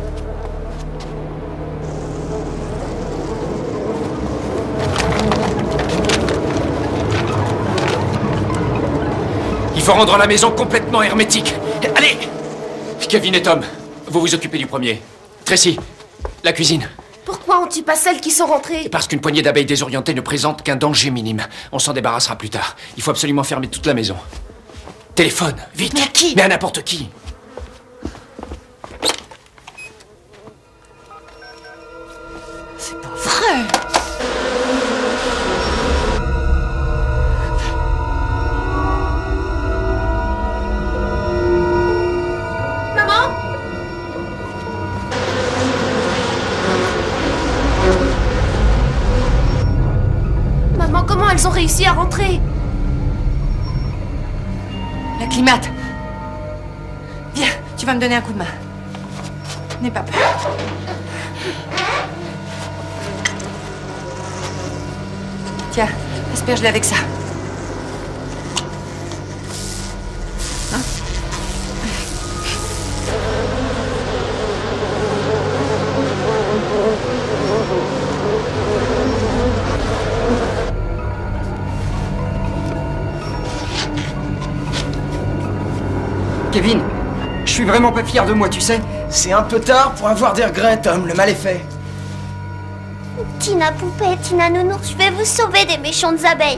Il faut rendre la maison complètement hermétique. Allez! Kevin et Tom, vous vous occupez du premier. Tracy, la cuisine. Pourquoi on tue pas celles qui sont rentrées? Parce qu'une poignée d'abeilles désorientées ne présente qu'un danger minime. On s'en débarrassera plus tard. Il faut absolument fermer toute la maison. Téléphone, vite! Mais à qui? Mais à n'importe qui! C'est pas vrai! Maman? Maman, comment elles ont réussi à rentrer? La climate. Viens, tu vas me donner un coup de main. N'aie pas peur. Tiens, asperge-les avec ça. Hein? Kevin, je suis vraiment pas fier de moi, tu sais. C'est un peu tard pour avoir des regrets, Tom. Le mal est fait. Tina Poupée, Tina Nounours, je vais vous sauver des méchantes abeilles.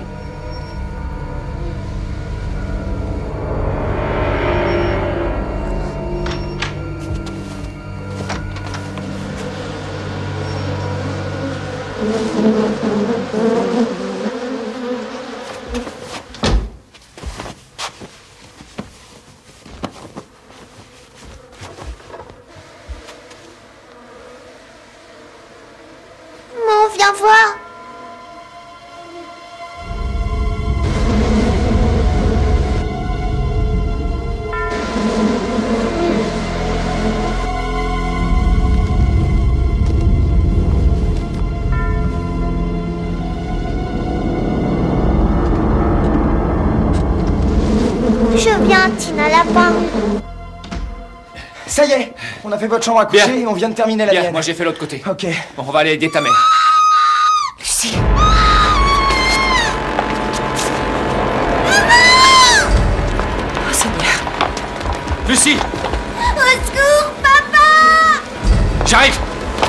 Maman, viens voir. Je viens, Tina Lapin. Ça y est, on a fait votre chambre à coucher Bien. et on vient de terminer la Bien, mienne. moi j'ai fait l'autre côté. Ok. Bon, on va aller aider ta mère. Lucie. Oh Seigneur. Lucie! Au secours, papa! J'arrive!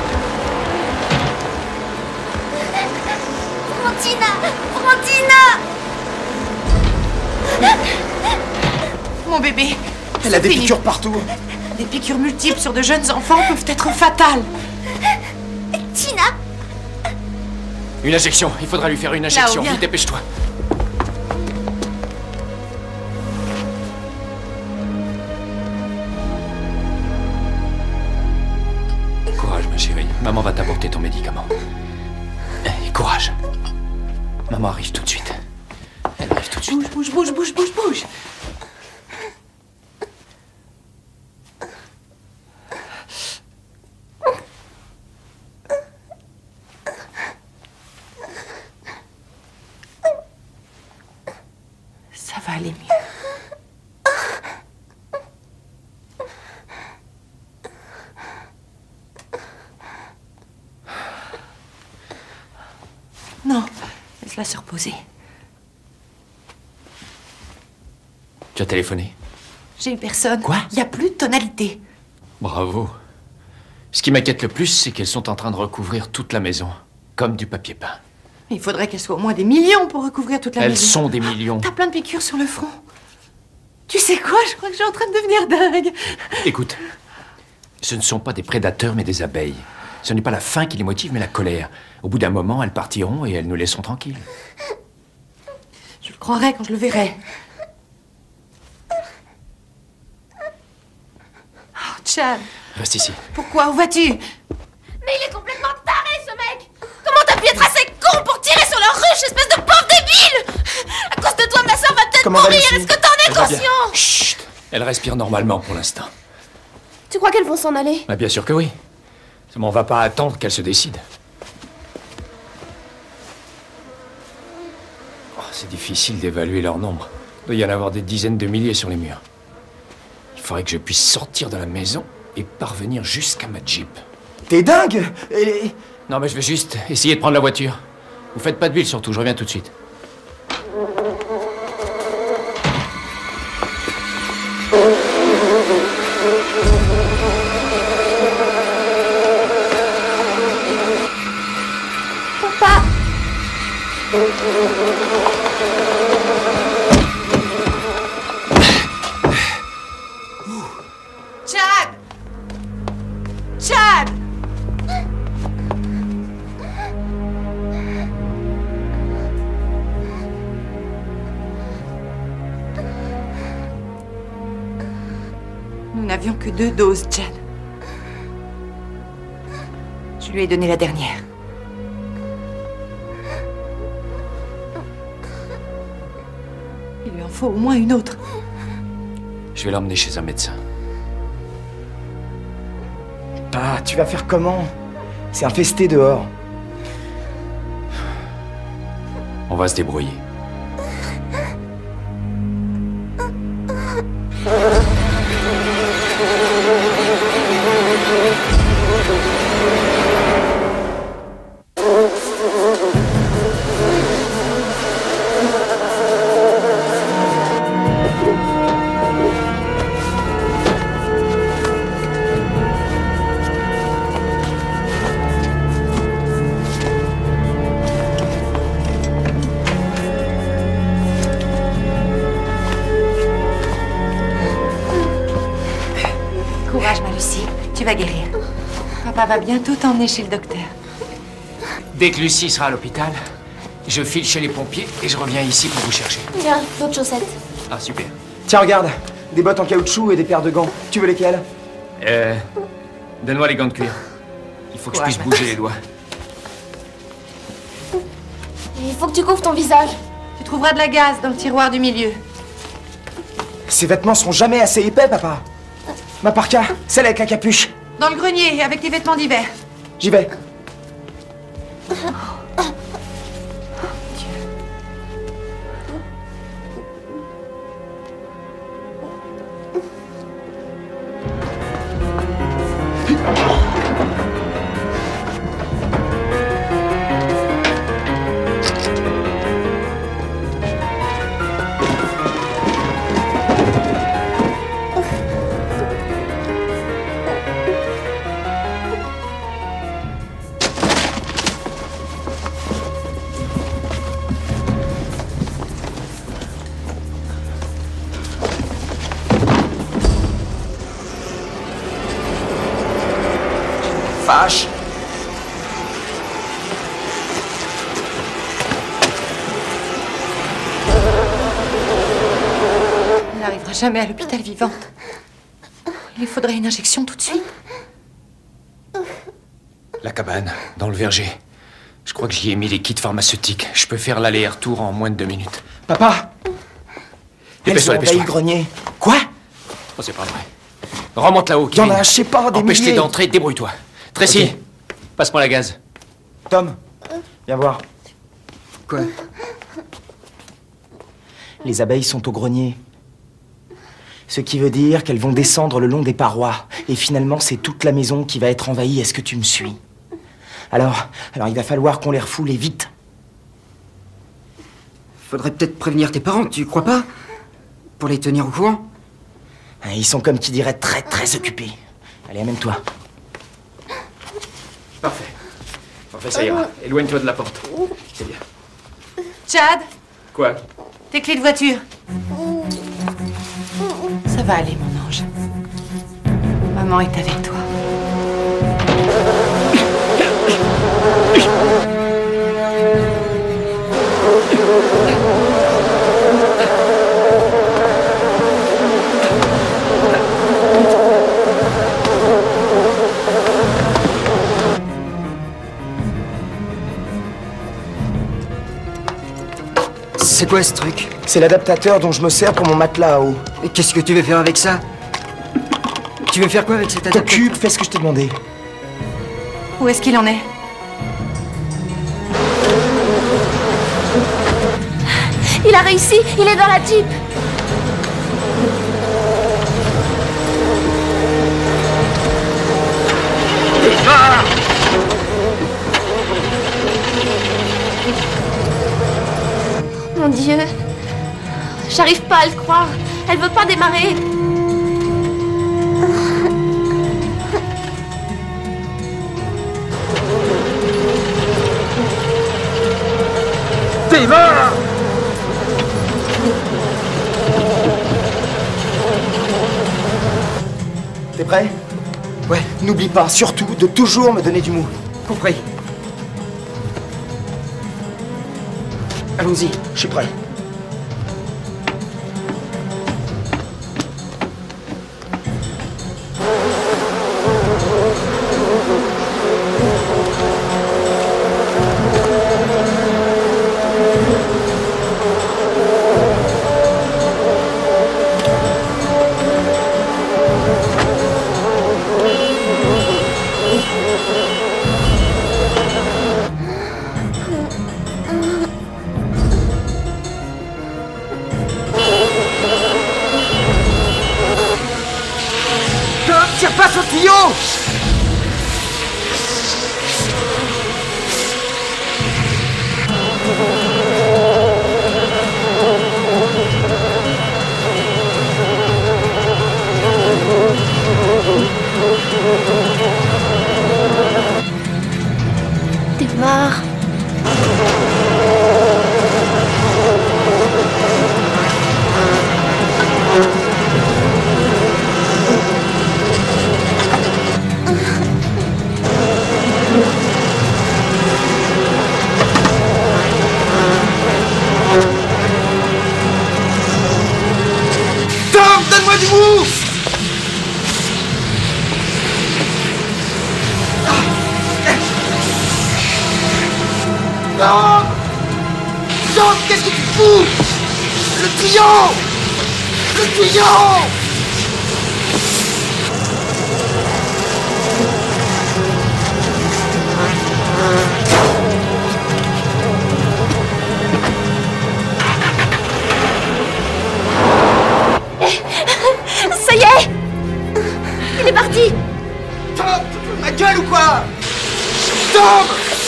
Frontina! Frontina! Mon bébé. Elle a des fini. piqûres partout. Des piqûres multiples sur de jeunes enfants peuvent être fatales. Tina! Une injection. Il faudra lui faire une injection. Vite, dépêche-toi. Courage, ma chérie. Maman va t'apporter ton médicament. Et courage. Maman arrive tout de suite. Elle arrive tout de suite. Bouge, bouge, bouge, bouge, bouge. Ça va aller mieux. Non, laisse-la se reposer. Tu as téléphoné? J'ai eu personne. Quoi? Il n'y a plus de tonalité. Bravo. Ce qui m'inquiète le plus, c'est qu'elles sont en train de recouvrir toute la maison, comme du papier peint. Il faudrait qu'elles soient au moins des millions pour recouvrir toute la Elles maison. sont des millions. T'as plein de piqûres sur le front. Tu sais quoi? Je crois que je suis en train de devenir dingue. Écoute, ce ne sont pas des prédateurs, mais des abeilles. Ce n'est pas la faim qui les motive, mais la colère. Au bout d'un moment, elles partiront et elles nous laisseront tranquilles. Je le croirai quand je le verrai. Oh, Chad. Reste ici. Pourquoi? Où vas-tu? Mais il est complètement taré, ce mec! Comment t'as pu être assez con pour tirer sur leur ruche, espèce de pauvre débile! À cause de toi, ma soeur va peut-être Comment va mourir! Lucie? Est-ce que t'en es Elle va bien. conscient? Chut! Elle respire normalement pour l'instant. Tu crois qu'elles vont s'en aller? Bah, bien sûr que oui. Seulement, on va pas attendre qu'elle se décide. Oh, c'est difficile d'évaluer leur nombre. Il doit y en avoir des dizaines de milliers sur les murs. Il faudrait que je puisse sortir de la maison et parvenir jusqu'à ma Jeep. T'es dingue! Et... Non, mais je vais juste essayer de prendre la voiture. Vous faites pas d'huile surtout, je reviens tout de suite. Papa! Chad! Chad! Nous n'avions que deux doses, Chad. Je lui ai donné la dernière. Il lui en faut au moins une autre. Je vais l'emmener chez un médecin. Ah, tu vas faire comment? C'est infesté dehors. On va se débrouiller. Courage, ma Lucie. Tu vas guérir. Papa va bientôt t'emmener chez le docteur. Dès que Lucie sera à l'hôpital, je file chez les pompiers et je reviens ici pour vous chercher. Regarde, d'autres chaussettes. Ah, super. Tiens, regarde. Des bottes en caoutchouc et des paires de gants. Tu veux lesquelles? Euh... Donne-moi les gants de cuir. Il faut que je puisse bouger les doigts. Il faut que tu couvres ton visage. Tu trouveras de la gaze dans le tiroir du milieu. Ces vêtements seront jamais assez épais, papa. Ma parka, celle avec la capuche. Dans le grenier, avec tes vêtements d'hiver. J'y vais. fâche. Elle n'arrivera jamais à l'hôpital vivante. Il lui faudrait une injection tout de suite. La cabane, dans le verger. Je crois que j'y ai mis les kits pharmaceutiques. Je peux faire l'aller-retour en moins de deux minutes. Papa! Dépêche-toi, Elles ont envahi le grenier. Quoi? Oh, c'est pas vrai. Remonte là-haut, Il y en Kevin. a, je sais pas, des Empêche-les milliers. d'entrer, débrouille-toi. Tracy, Ok. passe-moi la gaz. Tom, viens voir. Quoi? Les abeilles sont au grenier. Ce qui veut dire qu'elles vont descendre le long des parois. Et finalement, c'est toute la maison qui va être envahie. Est-ce que tu me suis? Alors, alors il va falloir qu'on les refoule et vite. Faudrait peut-être prévenir tes parents, tu crois pas? Pour les tenir au courant. Ils sont comme qui dirait très très occupés. Allez, amène-toi. Parfait. Parfait, ça ira. Éloigne-toi de la porte. C'est bien. Chad, Quoi? tes clés de voiture. Ça va aller, mon ange. Maman est avec toi. C'est quoi ce truc? C'est l'adaptateur dont je me sers pour mon matelas à eau. Et qu'est-ce que tu veux faire avec ça? Tu veux faire quoi avec cet adaptateur? T'occupe, fais ce que je t'ai demandé. Où est-ce qu'il en est? Il a réussi, il est dans la Jeep. Mon Dieu, j'arrive pas à le croire. Elle veut pas démarrer. Démarre! T'es prêt? Ouais. N'oublie pas, surtout, de toujours me donner du mou. Compris. Allons-y. Je suis prêt. Tire pas sur le tuyau! Démarre. Tom, donne-moi du mou! Non! Tom, qu'est-ce que tu fous? Le tuyau! Le tuyau! Ça y est. Il est parti. Tom, tu te fous de ma gueule ou quoi? Tom!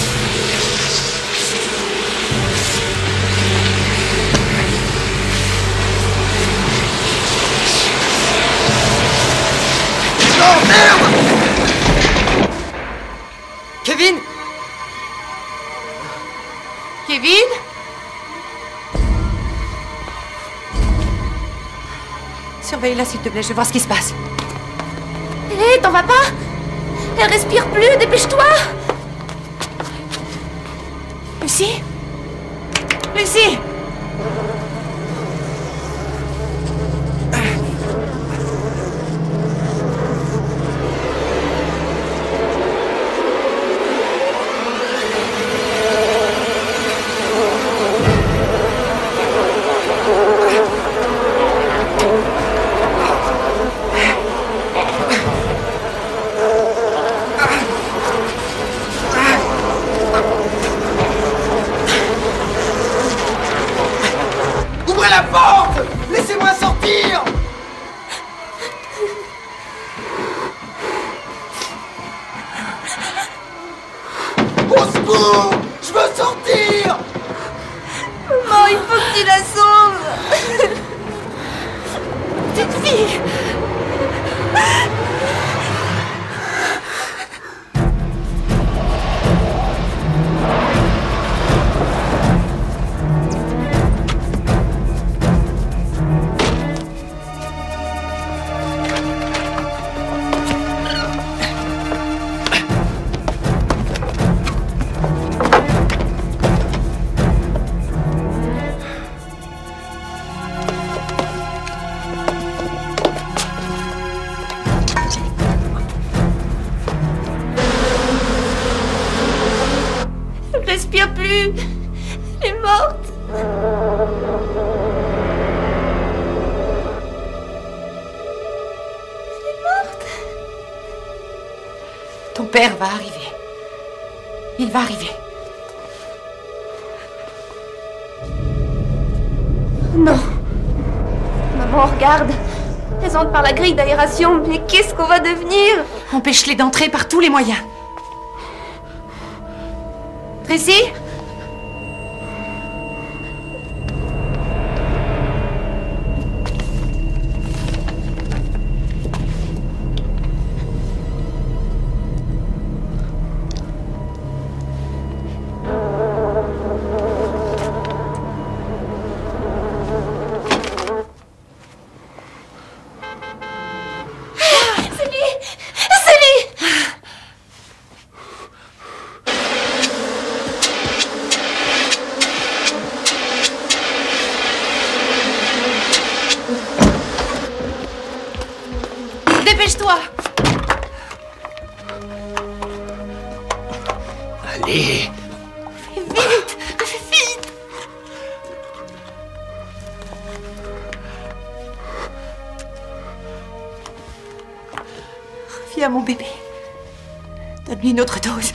Oh merde! Kevin! Kevin? Surveille-la, s'il te plaît, je vais voir ce qui se passe. Hé, t'en vas pas? Elle respire plus, dépêche-toi! Lucie? Lucie! Ouvrez la porte! Laissez-moi sortir! Au secours! Je veux sortir! Maman, il faut que tu la sauves! Petite fille! Elle respire plus! Elle est morte! Elle est morte! Ton père va arriver. Il va arriver. Non! Maman, regarde! Elles entrent par la grille d'aération, mais qu'est-ce qu'on va devenir? Empêche-les d'entrer par tous les moyens. Tracy? C'est lui! C'est lui! Dépêche-toi! Allez! Fais vite! Fais vite! Reviens, mon bébé. Donne-lui une autre dose.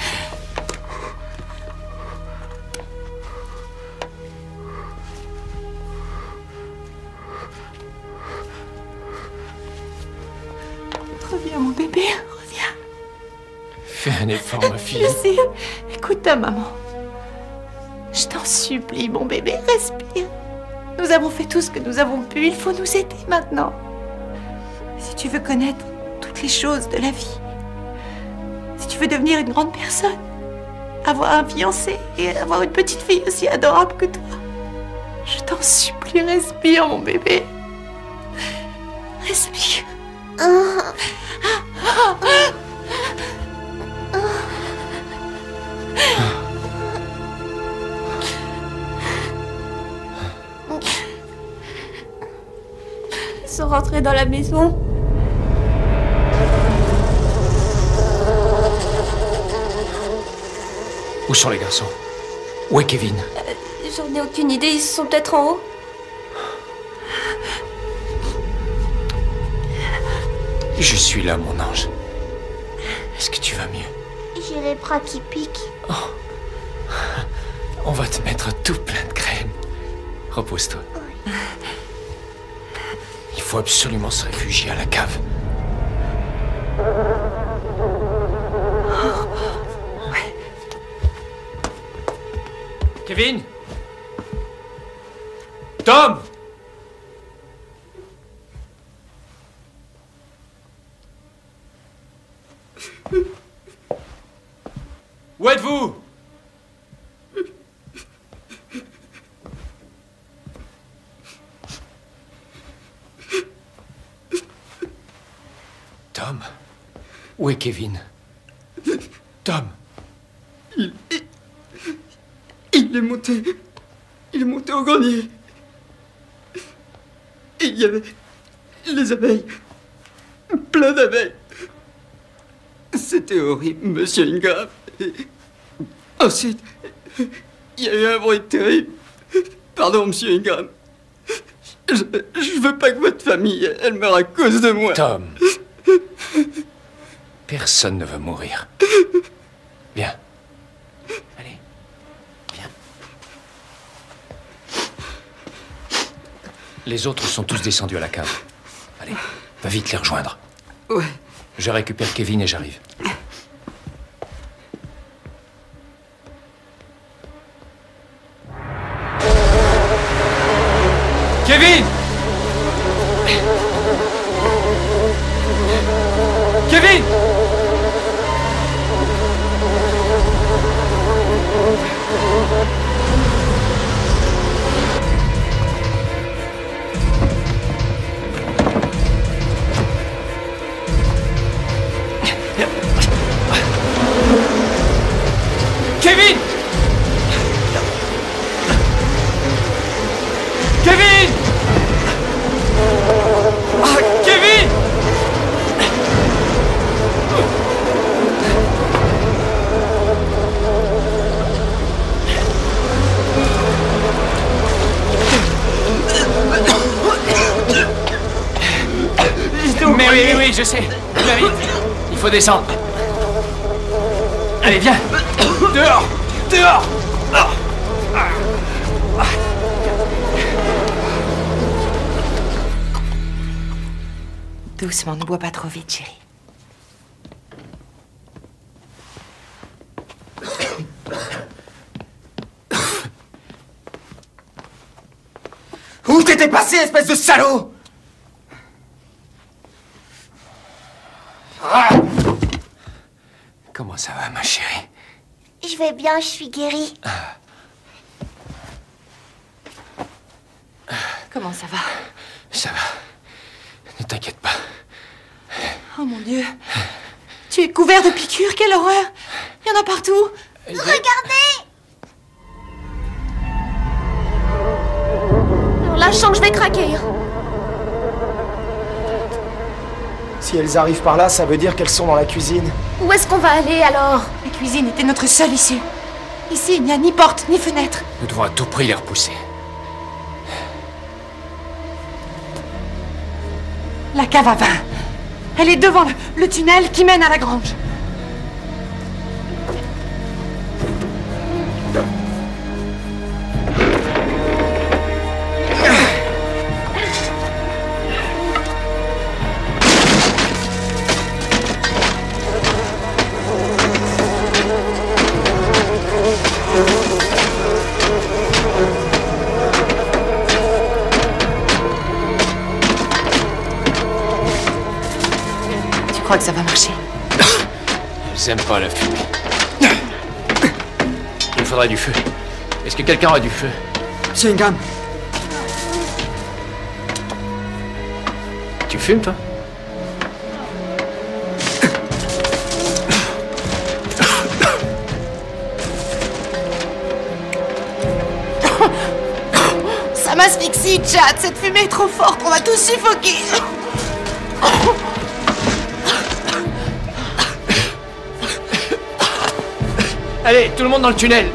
Reviens, mon bébé. Reviens. Fais un effort, ma fille. Lucie, écoute ta maman. Je t'en supplie, mon bébé, respire. Nous avons fait tout ce que nous avons pu. Il faut nous aider maintenant. Si tu veux connaître toutes les choses de la vie, si tu veux devenir une grande personne, avoir un fiancé et avoir une petite fille aussi adorable que toi, je t'en supplie, respire, mon bébé. Respire. Ils sont rentrés dans la maison. Où sont les garçons? Où est Kevin? Euh, J'en ai aucune idée, ils sont peut-être en haut. Je suis là, mon ange. Est-ce que tu vas mieux? J'ai les bras qui piquent. On va te mettre tout plein de crème. Repose-toi. Il faut absolument se réfugier à la cave. Kevin? Tom? Où êtes-vous? Tom? Où est Kevin? Tom. Il, il, il est monté... Il est monté au grenier. Et il y avait les abeilles. Plein d'abeilles. C'était horrible, monsieur Ingram. Et ensuite, il y a eu un bruit terrible. Pardon, monsieur Ingram. Je, je veux pas que votre famille, elle meure à cause de moi. Tom. Personne ne veut mourir. Viens. Allez. Viens. Les autres sont tous descendus à la cave. Allez, va vite les rejoindre. Ouais. Je récupère Kevin et j'arrive. Kevin! Kevin! Kevin! Kevin! Ah, Kevin! Mais oui, oui, oui, je sais. Viens vite. Il faut descendre. Allez, viens. Dehors! Dehors! Doucement, ne bois pas trop vite, chérie. Où t'étais passé, espèce de salaud? Ah! Comment ça va, ma chérie? Je vais bien, je suis guérie. Comment ça va? Ça va. Ne t'inquiète pas. Oh mon Dieu. Tu es couvert de piqûres, quelle horreur! Il y en a partout. Regardez! Alors là, je sens que je vais craquer. Si elles arrivent par là, ça veut dire qu'elles sont dans la cuisine. Où est-ce qu'on va aller alors? La cuisine était notre seule issue. Ici, il n'y a ni porte, ni fenêtre. Nous devons à tout prix les repousser. La cave à vin. Elle est devant le, le tunnel qui mène à la grange. Je crois que ça va marcher. J'aime pas la fumée. Il me faudrait du feu. Est-ce que quelqu'un a du feu? C'est une gamme. Tu fumes, toi? Ça m'asphyxie, Chad. Cette fumée est trop forte. On va tous suffoquer. Allez, tout le monde dans le tunnel.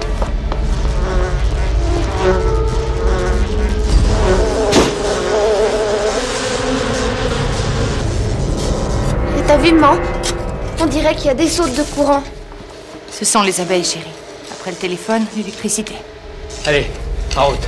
Et t'as vu, maman? On dirait qu'il y a des sautes de courant. Ce sont les abeilles, chérie. Après le téléphone, l'électricité. Allez, en route.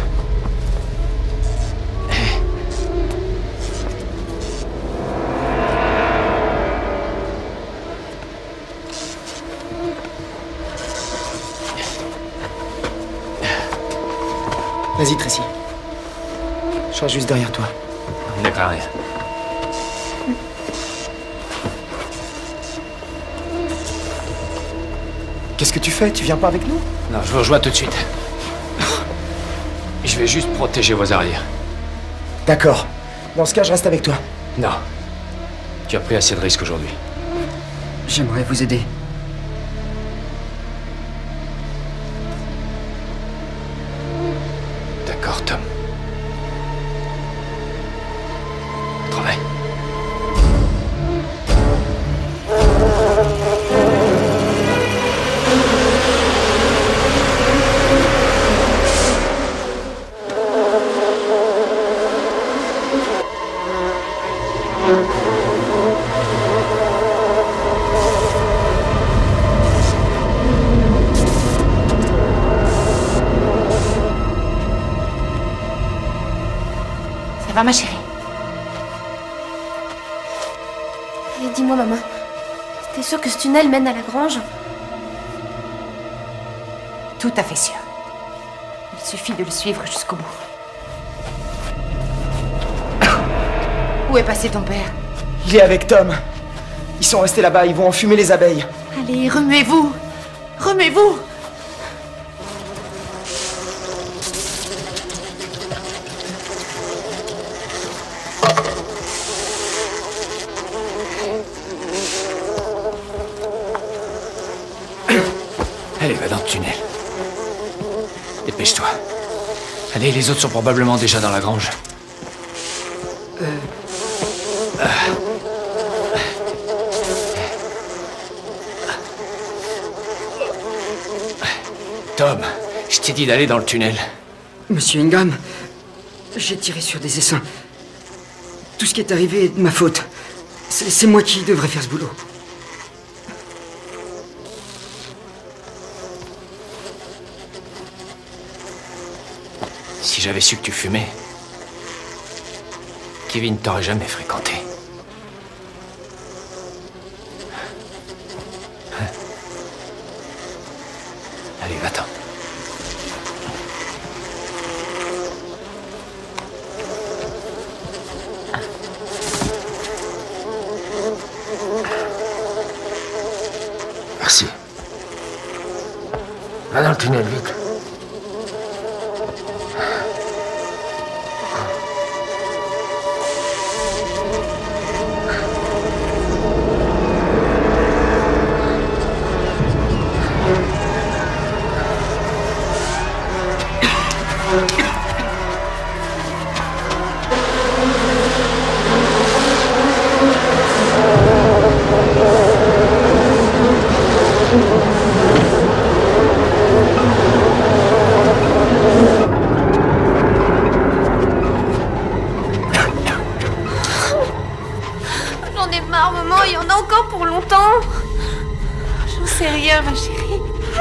Vas-y, Tracy. Je serai juste derrière toi. Ne crains rien. Qu'est-ce que tu fais? Tu viens pas avec nous? Non, je vous rejoins tout de suite. Je vais juste protéger vos arrières. D'accord. Dans ce cas, je reste avec toi. Non. Tu as pris assez de risques aujourd'hui. J'aimerais vous aider. D'accord, Tom. Au travail. Ça va, ma chérie? Et dis-moi, maman, t'es sûre que ce tunnel mène à la grange? Tout à fait sûr. Il suffit de le suivre jusqu'au bout. Où est passé ton père? Il est avec Tom. Ils sont restés là-bas, ils vont enfumer les abeilles. Allez, remuez-vous. Remuez-vous. Allez, va dans le tunnel. Dépêche-toi. Allez, les autres sont probablement déjà dans la grange. Euh... Ah. Tom, je t'ai dit d'aller dans le tunnel. Monsieur Ingram, j'ai tiré sur des essaims. Tout ce qui est arrivé est de ma faute. C'est c'est moi qui devrais faire ce boulot. Si j'avais su que tu fumais, Kevin t'aurait jamais fréquenté. Allez, va-t'en. Merci. Va dans le tunnel, vite. J'en ai marre, maman, il y en a encore pour longtemps. J'en sais rien, ma chérie.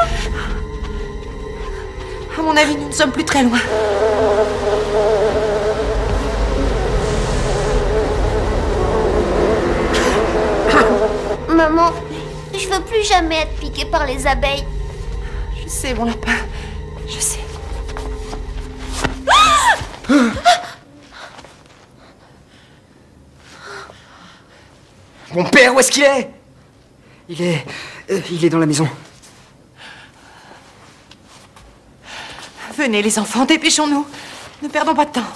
À mon avis, nous ne sommes plus très loin. Maman, je veux plus jamais être piquée par les abeilles. Je sais, mon lapin. Je sais. Mon père, où est-ce qu'il est? Il est... euh, il est dans la maison. Venez, les enfants, dépêchons-nous. Ne perdons pas de temps.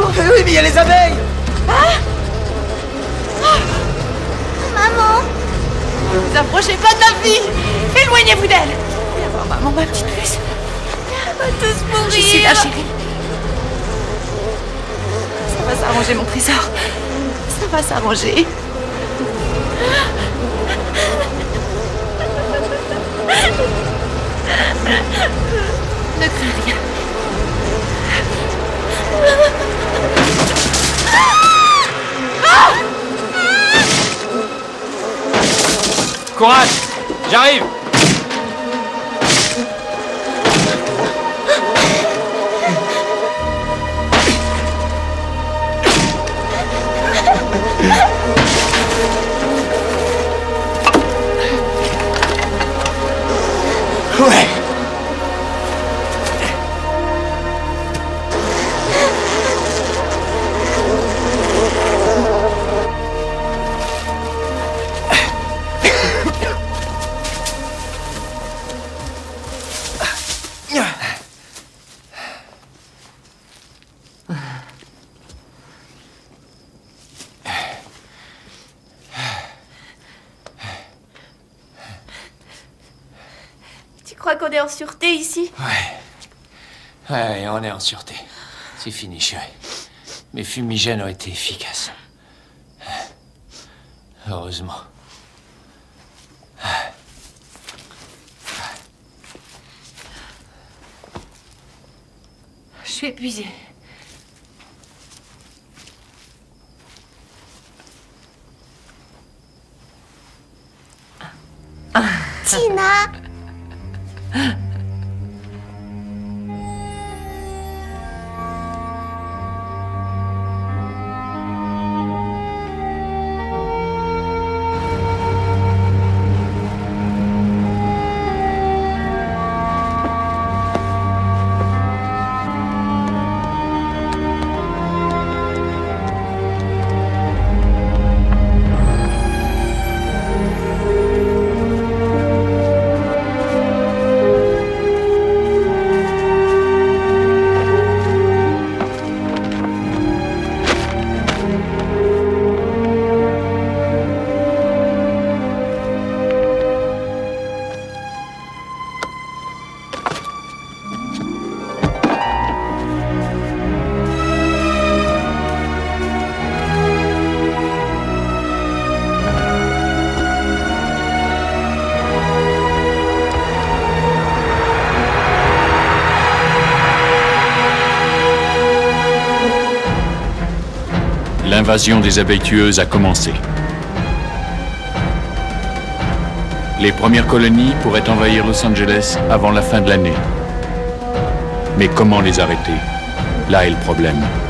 Mais oui, mais il y a les abeilles. Hein? Maman! Ne vous approchez pas de ma fille! Éloignez-vous d'elle! Viens voir maman, ma petite puce. On va tous mourir! Je suis là, chérie. Ça va s'arranger, mon trésor. Ça va s'arranger. Ne crains rien. Courage! J'arrive! Ouais. Tu crois qu'on est en sûreté ici? Ouais. Ouais, on est en sûreté. C'est fini, chérie. Mes fumigènes ont été efficaces. Heureusement. Je suis épuisée. Tina! L'invasion des abeilles tueuses a commencé. Les premières colonies pourraient envahir Los Angeles avant la fin de l'année. Mais comment les arrêter? Là est le problème.